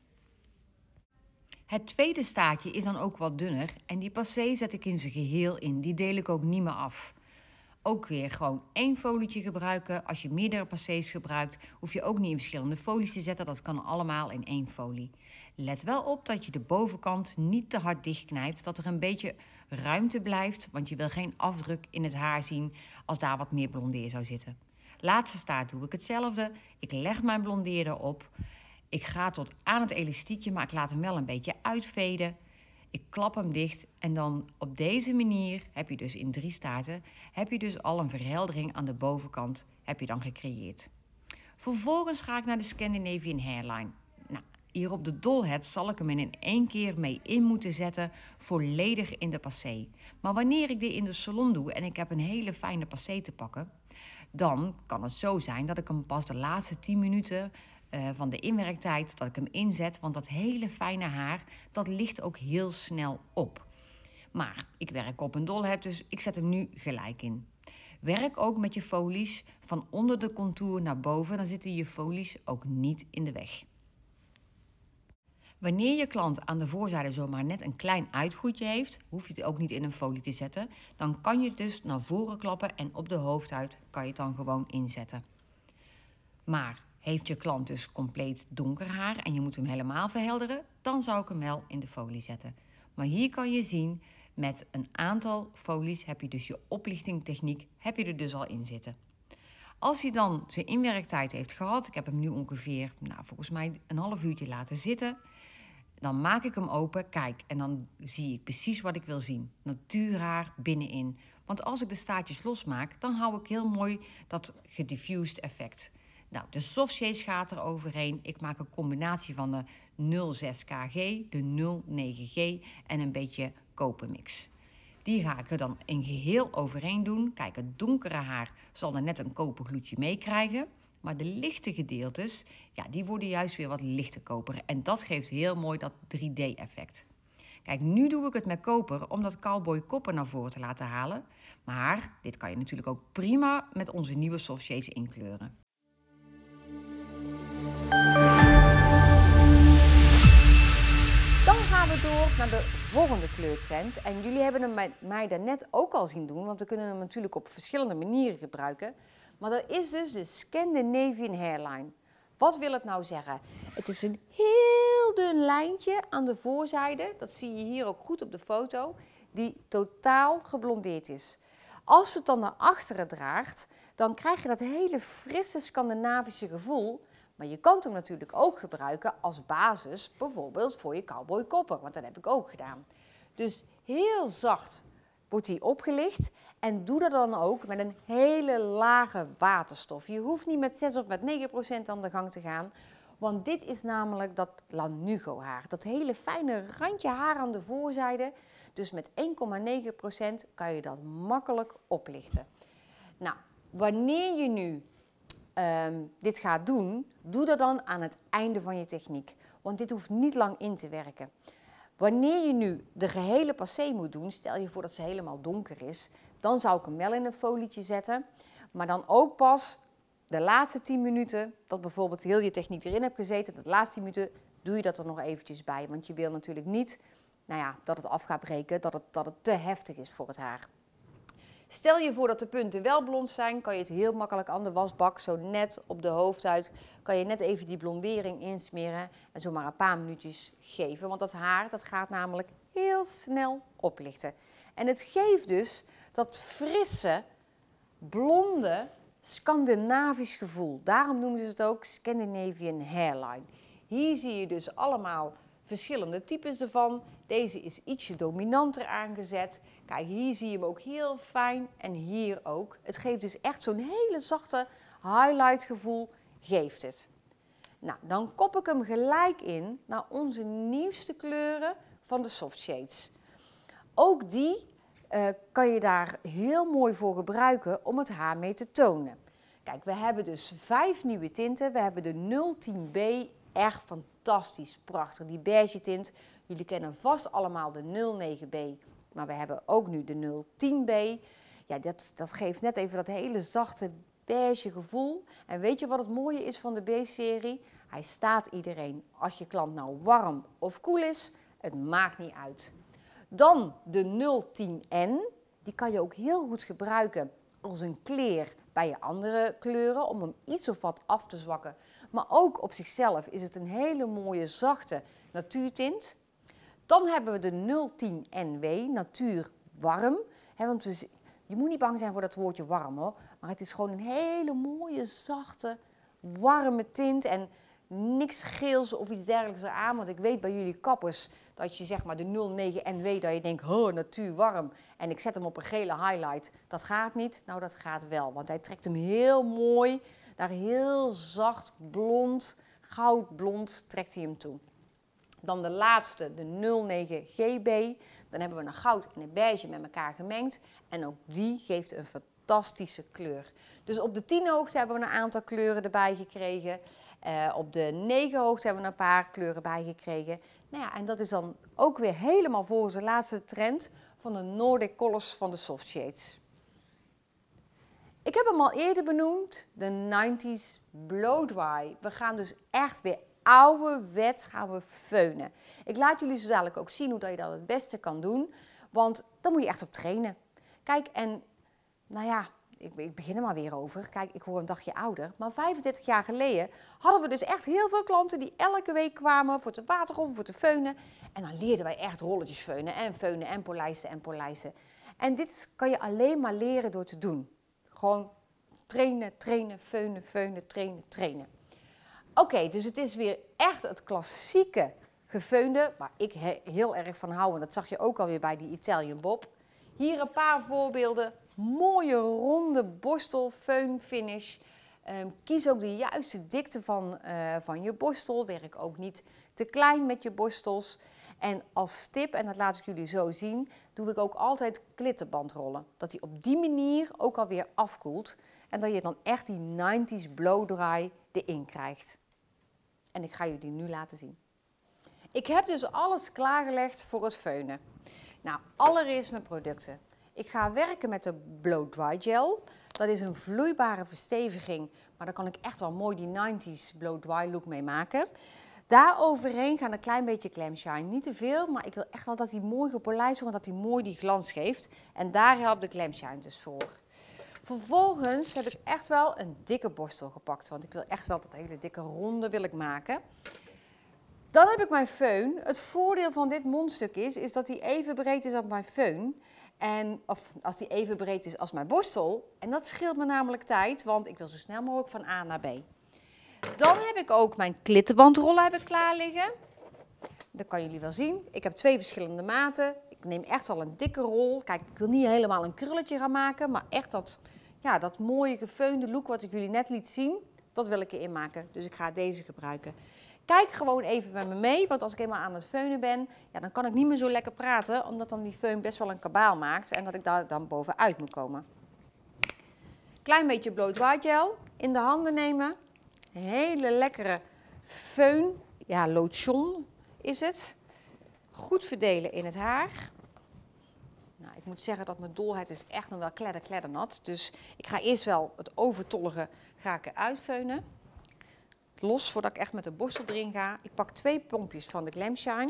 Het tweede staartje is dan ook wat dunner en die passé zet ik in zijn geheel in. Die deel ik ook niet meer af. Ook weer gewoon 1 folietje gebruiken. Als je meerdere passés gebruikt, hoef je ook niet in verschillende folies te zetten. Dat kan allemaal in 1 folie. Let wel op dat je de bovenkant niet te hard dichtknijpt, dat er een beetje ruimte blijft, want je wil geen afdruk in het haar zien als daar wat meer blondeer zou zitten. Laatste staart doe ik hetzelfde. Ik leg mijn blondeer erop. Ik ga tot aan het elastiekje, maar ik laat hem wel een beetje uitveden. Ik klap hem dicht en dan op deze manier heb je dus in 3 staarten, heb je dus al een verheldering aan de bovenkant heb je dan gecreëerd. Vervolgens ga ik naar de Scandinavian hairline. Nou, hier op de dollhead zal ik hem in 1 keer mee in moeten zetten, volledig in de passé. Maar wanneer ik dit in de salon doe en ik heb een hele fijne passé te pakken, dan kan het zo zijn dat ik hem pas de laatste 10 minuten van de inwerktijd dat ik hem inzet, want dat hele fijne haar, dat ligt ook heel snel op. Maar ik werk op een dollhead, dus ik zet hem nu gelijk in. Werk ook met je folies van onder de contour naar boven, dan zitten je folies ook niet in de weg. Wanneer je klant aan de voorzijde zomaar net een klein uitgoedje heeft, hoef je het ook niet in een folie te zetten. Dan kan je het dus naar voren klappen en op de hoofdhuid kan je het dan gewoon inzetten. Maar heeft je klant dus compleet donker haar en je moet hem helemaal verhelderen, dan zou ik hem wel in de folie zetten. Maar hier kan je zien, met een aantal folies heb je dus je oplichtingtechniek heb je er dus al in zitten. Als hij dan zijn inwerktijd heeft gehad, ik heb hem nu ongeveer, volgens mij een half uurtje laten zitten, dan maak ik hem open, kijk, en dan zie ik precies wat ik wil zien. Natuurhaar binnenin. Want als ik de staartjes losmaak, dan hou ik heel mooi dat gediffused effect. Nou, de soft shades gaat er overheen. Ik maak een combinatie van de 06KG, de 09G en een beetje kopermix. Die ga ik er dan in geheel overheen doen. Kijk, het donkere haar zal er net een kopergloedje mee krijgen. Maar de lichte gedeeltes, die worden juist weer wat lichter koper. En dat geeft heel mooi dat 3D-effect. Kijk, nu doe ik het met koper om dat cowboy koppen naar voren te laten halen. Maar dit kan je natuurlijk ook prima met onze nieuwe soft shades inkleuren. Dan gaan we door naar de volgende kleurtrend. En jullie hebben hem mij daarnet ook al zien doen, want we kunnen hem natuurlijk op verschillende manieren gebruiken. Maar dat is dus de Scandinavian Hairline. Wat wil het nou zeggen? Het is een heel dun lijntje aan de voorzijde, dat zie je hier ook goed op de foto, die totaal geblondeerd is. Als het dan naar achteren draagt, dan krijg je dat hele frisse Scandinavische gevoel. Maar je kan hem natuurlijk ook gebruiken als basis, bijvoorbeeld voor je cowboykopper, want dat heb ik ook gedaan. Dus heel zacht wordt die opgelicht en doe dat dan ook met een hele lage waterstof. Je hoeft niet met 6 of met 9% aan de gang te gaan, want dit is namelijk dat Lanugo haar. Dat hele fijne randje haar aan de voorzijde. Dus met 1,9% kan je dat makkelijk oplichten. Nou, wanneer je nu dit gaat doen, doe dat dan aan het einde van je techniek. Want dit hoeft niet lang in te werken. Wanneer je nu de gehele passé moet doen, stel je voor dat ze helemaal donker is, dan zou ik hem wel in een folietje zetten. Maar dan ook pas de laatste 10 minuten, dat bijvoorbeeld heel je techniek erin hebt gezeten, de laatste 10 minuten doe je dat er nog eventjes bij. Want je wil natuurlijk niet dat het af gaat breken, dat het te heftig is voor het haar. Stel je voor dat de punten wel blond zijn, kan je het heel makkelijk aan de wasbak, zo net op de hoofdhuid, kan je net even die blondering insmeren en zo maar een paar minuutjes geven. Want dat haar, dat gaat namelijk heel snel oplichten. En het geeft dus dat frisse, blonde, Scandinavisch gevoel. Daarom noemen ze het ook Scandinavian Hairline. Hier zie je dus allemaal verschillende types ervan. Deze is ietsje dominanter aangezet. Kijk, hier zie je hem ook heel fijn en hier ook. Het geeft dus echt zo'n hele zachte highlight gevoel, geeft het. Nou, dan kop ik hem gelijk in naar onze nieuwste kleuren van de soft shades. Ook die kan je daar heel mooi voor gebruiken om het haar mee te tonen. Kijk, we hebben dus 5 nieuwe tinten. We hebben de 010B, echt fantastisch, prachtig. Die beige tint, jullie kennen vast allemaal de 09B, maar we hebben ook nu de 010B. Ja, dat geeft net even dat hele zachte beige gevoel. En weet je wat het mooie is van de B-serie? Hij staat iedereen. Als je klant nou warm of koel is, het maakt niet uit. Dan de 010N, die kan je ook heel goed gebruiken als een kleer bij je andere kleuren, om hem iets of wat af te zwakken. Maar ook op zichzelf is het een hele mooie, zachte natuurtint. Dan hebben we de 010NW, natuur warm. Want je moet niet bang zijn voor dat woordje warm hoor. Maar het is gewoon een hele mooie, zachte, warme tint. En niks geels of iets dergelijks eraan. Want ik weet bij jullie kappers dat je zeg maar de 09NW, dat je denkt, oh, natuur warm. En ik zet hem op een gele highlight. Dat gaat niet. Nou, dat gaat wel. Want hij trekt hem heel mooi, daar heel zacht blond, goudblond trekt hij hem toe. Dan de laatste, de 09GB. Dan hebben we een goud en een beige met elkaar gemengd. En ook die geeft een fantastische kleur. Dus op de 10 hoogte hebben we een aantal kleuren erbij gekregen. Op de 9 hoogte hebben we een paar kleuren bij gekregen. Nou ja, en dat is dan ook weer helemaal volgens de laatste trend van de Nordic Colors van de Soft Shades. Ik heb hem al eerder benoemd, de 90s Blow Dry. We gaan dus echt weer ouderwets gaan we feunen. Ik laat jullie zo dadelijk ook zien hoe je dat het beste kan doen, want daar moet je echt op trainen. Kijk, en nou ja, ik begin er maar weer over. Kijk, ik word een dagje ouder, maar 35 jaar geleden hadden we dus echt heel veel klanten die elke week kwamen voor te watergolven, voor te feunen. En dan leerden wij echt rolletjes feunen en polijsten en polijsten. En dit kan je alleen maar leren door te doen. Gewoon trainen, trainen, feunen, trainen. Oké, dus het is weer echt het klassieke gefeunde, waar ik heel erg van hou. En dat zag je ook alweer bij die Italian Bob. Hier een paar voorbeelden. Mooie ronde borstel, feun finish. Kies ook de juiste dikte van je borstel. Werk ook niet te klein met je borstels. En als tip, en dat laat ik jullie zo zien, doe ik ook altijd glitterbandrollen. Dat die op die manier ook alweer afkoelt. En dat je dan echt die 90s blow dry erin krijgt. En ik ga jullie nu laten zien. Ik heb dus alles klaargelegd voor het feunen. Nou, allereerst mijn producten. Ik ga werken met de Blow Dry Gel. Dat is een vloeibare versteviging, maar daar kan ik echt wel mooi die 90s Blow Dry look mee maken. Daar overheen gaat een klein beetje Glam Shine. Niet te veel, maar ik wil echt wel dat hij mooi gepolijst wordt en dat hij mooi die glans geeft. En daar helpt de Glam Shine dus voor. Vervolgens heb ik echt wel een dikke borstel gepakt, want ik wil echt wel dat hele dikke ronde wil ik maken. Dan heb ik mijn föhn. Het voordeel van dit mondstuk is dat die even breed is als mijn föhn. Of als die even breed is als mijn borstel. En dat scheelt me namelijk tijd, want ik wil zo snel mogelijk van A naar B. Dan heb ik ook mijn klittenbandrollen klaar liggen. Dat kan jullie wel zien. Ik heb 2 verschillende maten. Ik neem echt wel een dikke rol. Kijk, ik wil niet helemaal een krulletje gaan maken, maar echt dat mooie gefeunde look wat ik jullie net liet zien, dat wil ik erin maken. Dus ik ga deze gebruiken. Kijk gewoon even met me mee, want als ik eenmaal aan het feunen ben, ja, dan kan ik niet meer zo lekker praten, omdat dan die föhn best wel een kabaal maakt en dat ik daar dan bovenuit moet komen. Klein beetje blootwaargel in de handen nemen. Een hele lekkere föhn, ja, lotion is het. Goed verdelen in het haar. Nou, ik moet zeggen dat mijn dolheid is echt nog wel kleddernat. Dus ik ga eerst wel het overtollige eruit feunen. Los voordat ik echt met de borstel erin ga. Ik pak 2 pompjes van de Glam Shine.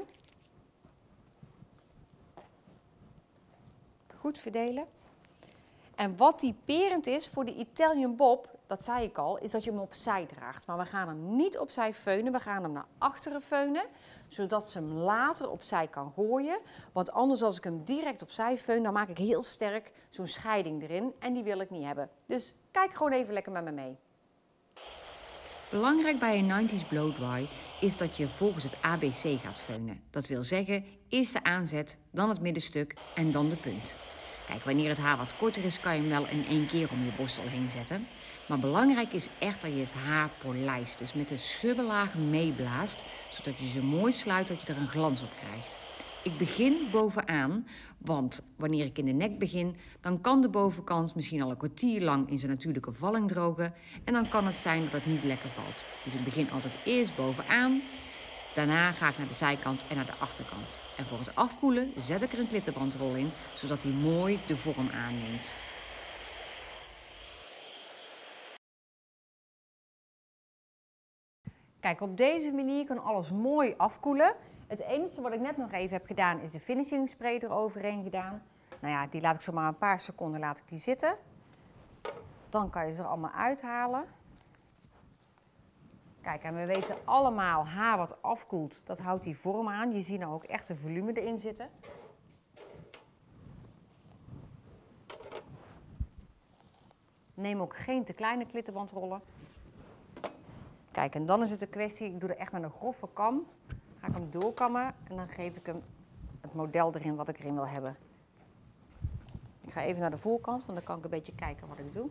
Goed verdelen. En wat typerend is voor de Italian Bob, dat zei ik al, is dat je hem opzij draagt. Maar we gaan hem niet opzij feunen, we gaan hem naar achteren feunen, zodat ze hem later opzij kan gooien. Want anders als ik hem direct opzij feun, dan maak ik heel sterk zo'n scheiding erin en die wil ik niet hebben. Dus kijk gewoon even lekker met me mee. Belangrijk bij een 90s blow-dry is dat je volgens het ABC gaat feunen. Dat wil zeggen, eerst de aanzet, dan het middenstuk en dan de punt. Kijk, wanneer het haar wat korter is, kan je hem wel in 1 keer om je borstel heen zetten. Maar belangrijk is echt dat je het haar polijst, dus met de schubbelaag meeblaast, zodat je ze mooi sluit, dat je er een glans op krijgt. Ik begin bovenaan, want wanneer ik in de nek begin, dan kan de bovenkant misschien al een kwartier lang in zijn natuurlijke valling drogen en dan kan het zijn dat het niet lekker valt. Dus ik begin altijd eerst bovenaan, daarna ga ik naar de zijkant en naar de achterkant. En voor het afkoelen zet ik er een klittenbandrol in, zodat hij mooi de vorm aanneemt. Kijk, op deze manier kan alles mooi afkoelen. Het enige wat ik net nog even heb gedaan is de finishing spray eroverheen gedaan. Nou ja, die laat ik zomaar een paar seconden laat ik die zitten. Dan kan je ze er allemaal uithalen. Kijk, en we weten allemaal, haar wat afkoelt, dat houdt die vorm aan. Je ziet nou ook echt een volume erin zitten. Neem ook geen te kleine klittenbandrollen. Kijk, en dan is het een kwestie, ik doe er echt met een grove kam. Ga ik hem doorkammen en dan geef ik hem het model erin wat ik erin wil hebben. Ik ga even naar de voorkant, want dan kan ik een beetje kijken wat ik doe.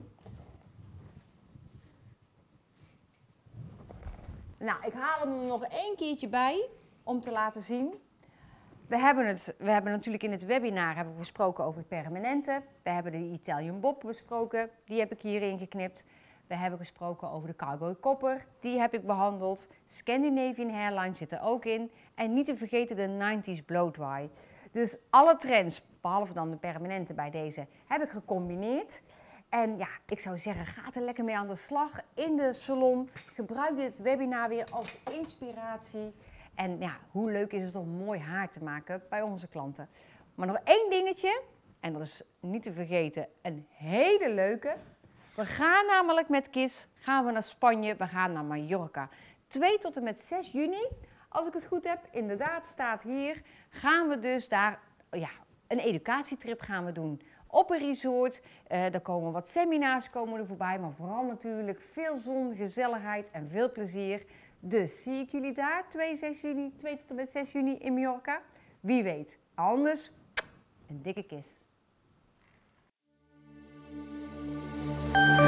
Nou, ik haal hem er nog 1 keertje bij om te laten zien. We hebben natuurlijk in het webinar gesproken over het permanente. We hebben de Italian Bob besproken, die heb ik hierin geknipt. We hebben gesproken over de Cowboy Copper, die heb ik behandeld. Scandinavian Hairline zit er ook in. En niet te vergeten de 90s blow-dry. Dus alle trends, behalve dan de permanente bij deze, heb ik gecombineerd. En ja, ik zou zeggen, ga er lekker mee aan de slag in de salon. Gebruik dit webinar weer als inspiratie. En ja, hoe leuk is het om mooi haar te maken bij onze klanten. Maar nog 1 dingetje, en dat is niet te vergeten, een hele leuke. We gaan namelijk met Kis naar Spanje, we gaan naar Mallorca. 2 tot en met 6 juni, als ik het goed heb, inderdaad staat hier, gaan we dus daar een educatietrip gaan we doen. Op een resort, er komen wat seminars er voorbij, maar vooral natuurlijk veel zon, gezelligheid en veel plezier. Dus zie ik jullie daar 2 tot en met 6 juni in Mallorca? Wie weet. Anders, een dikke kus.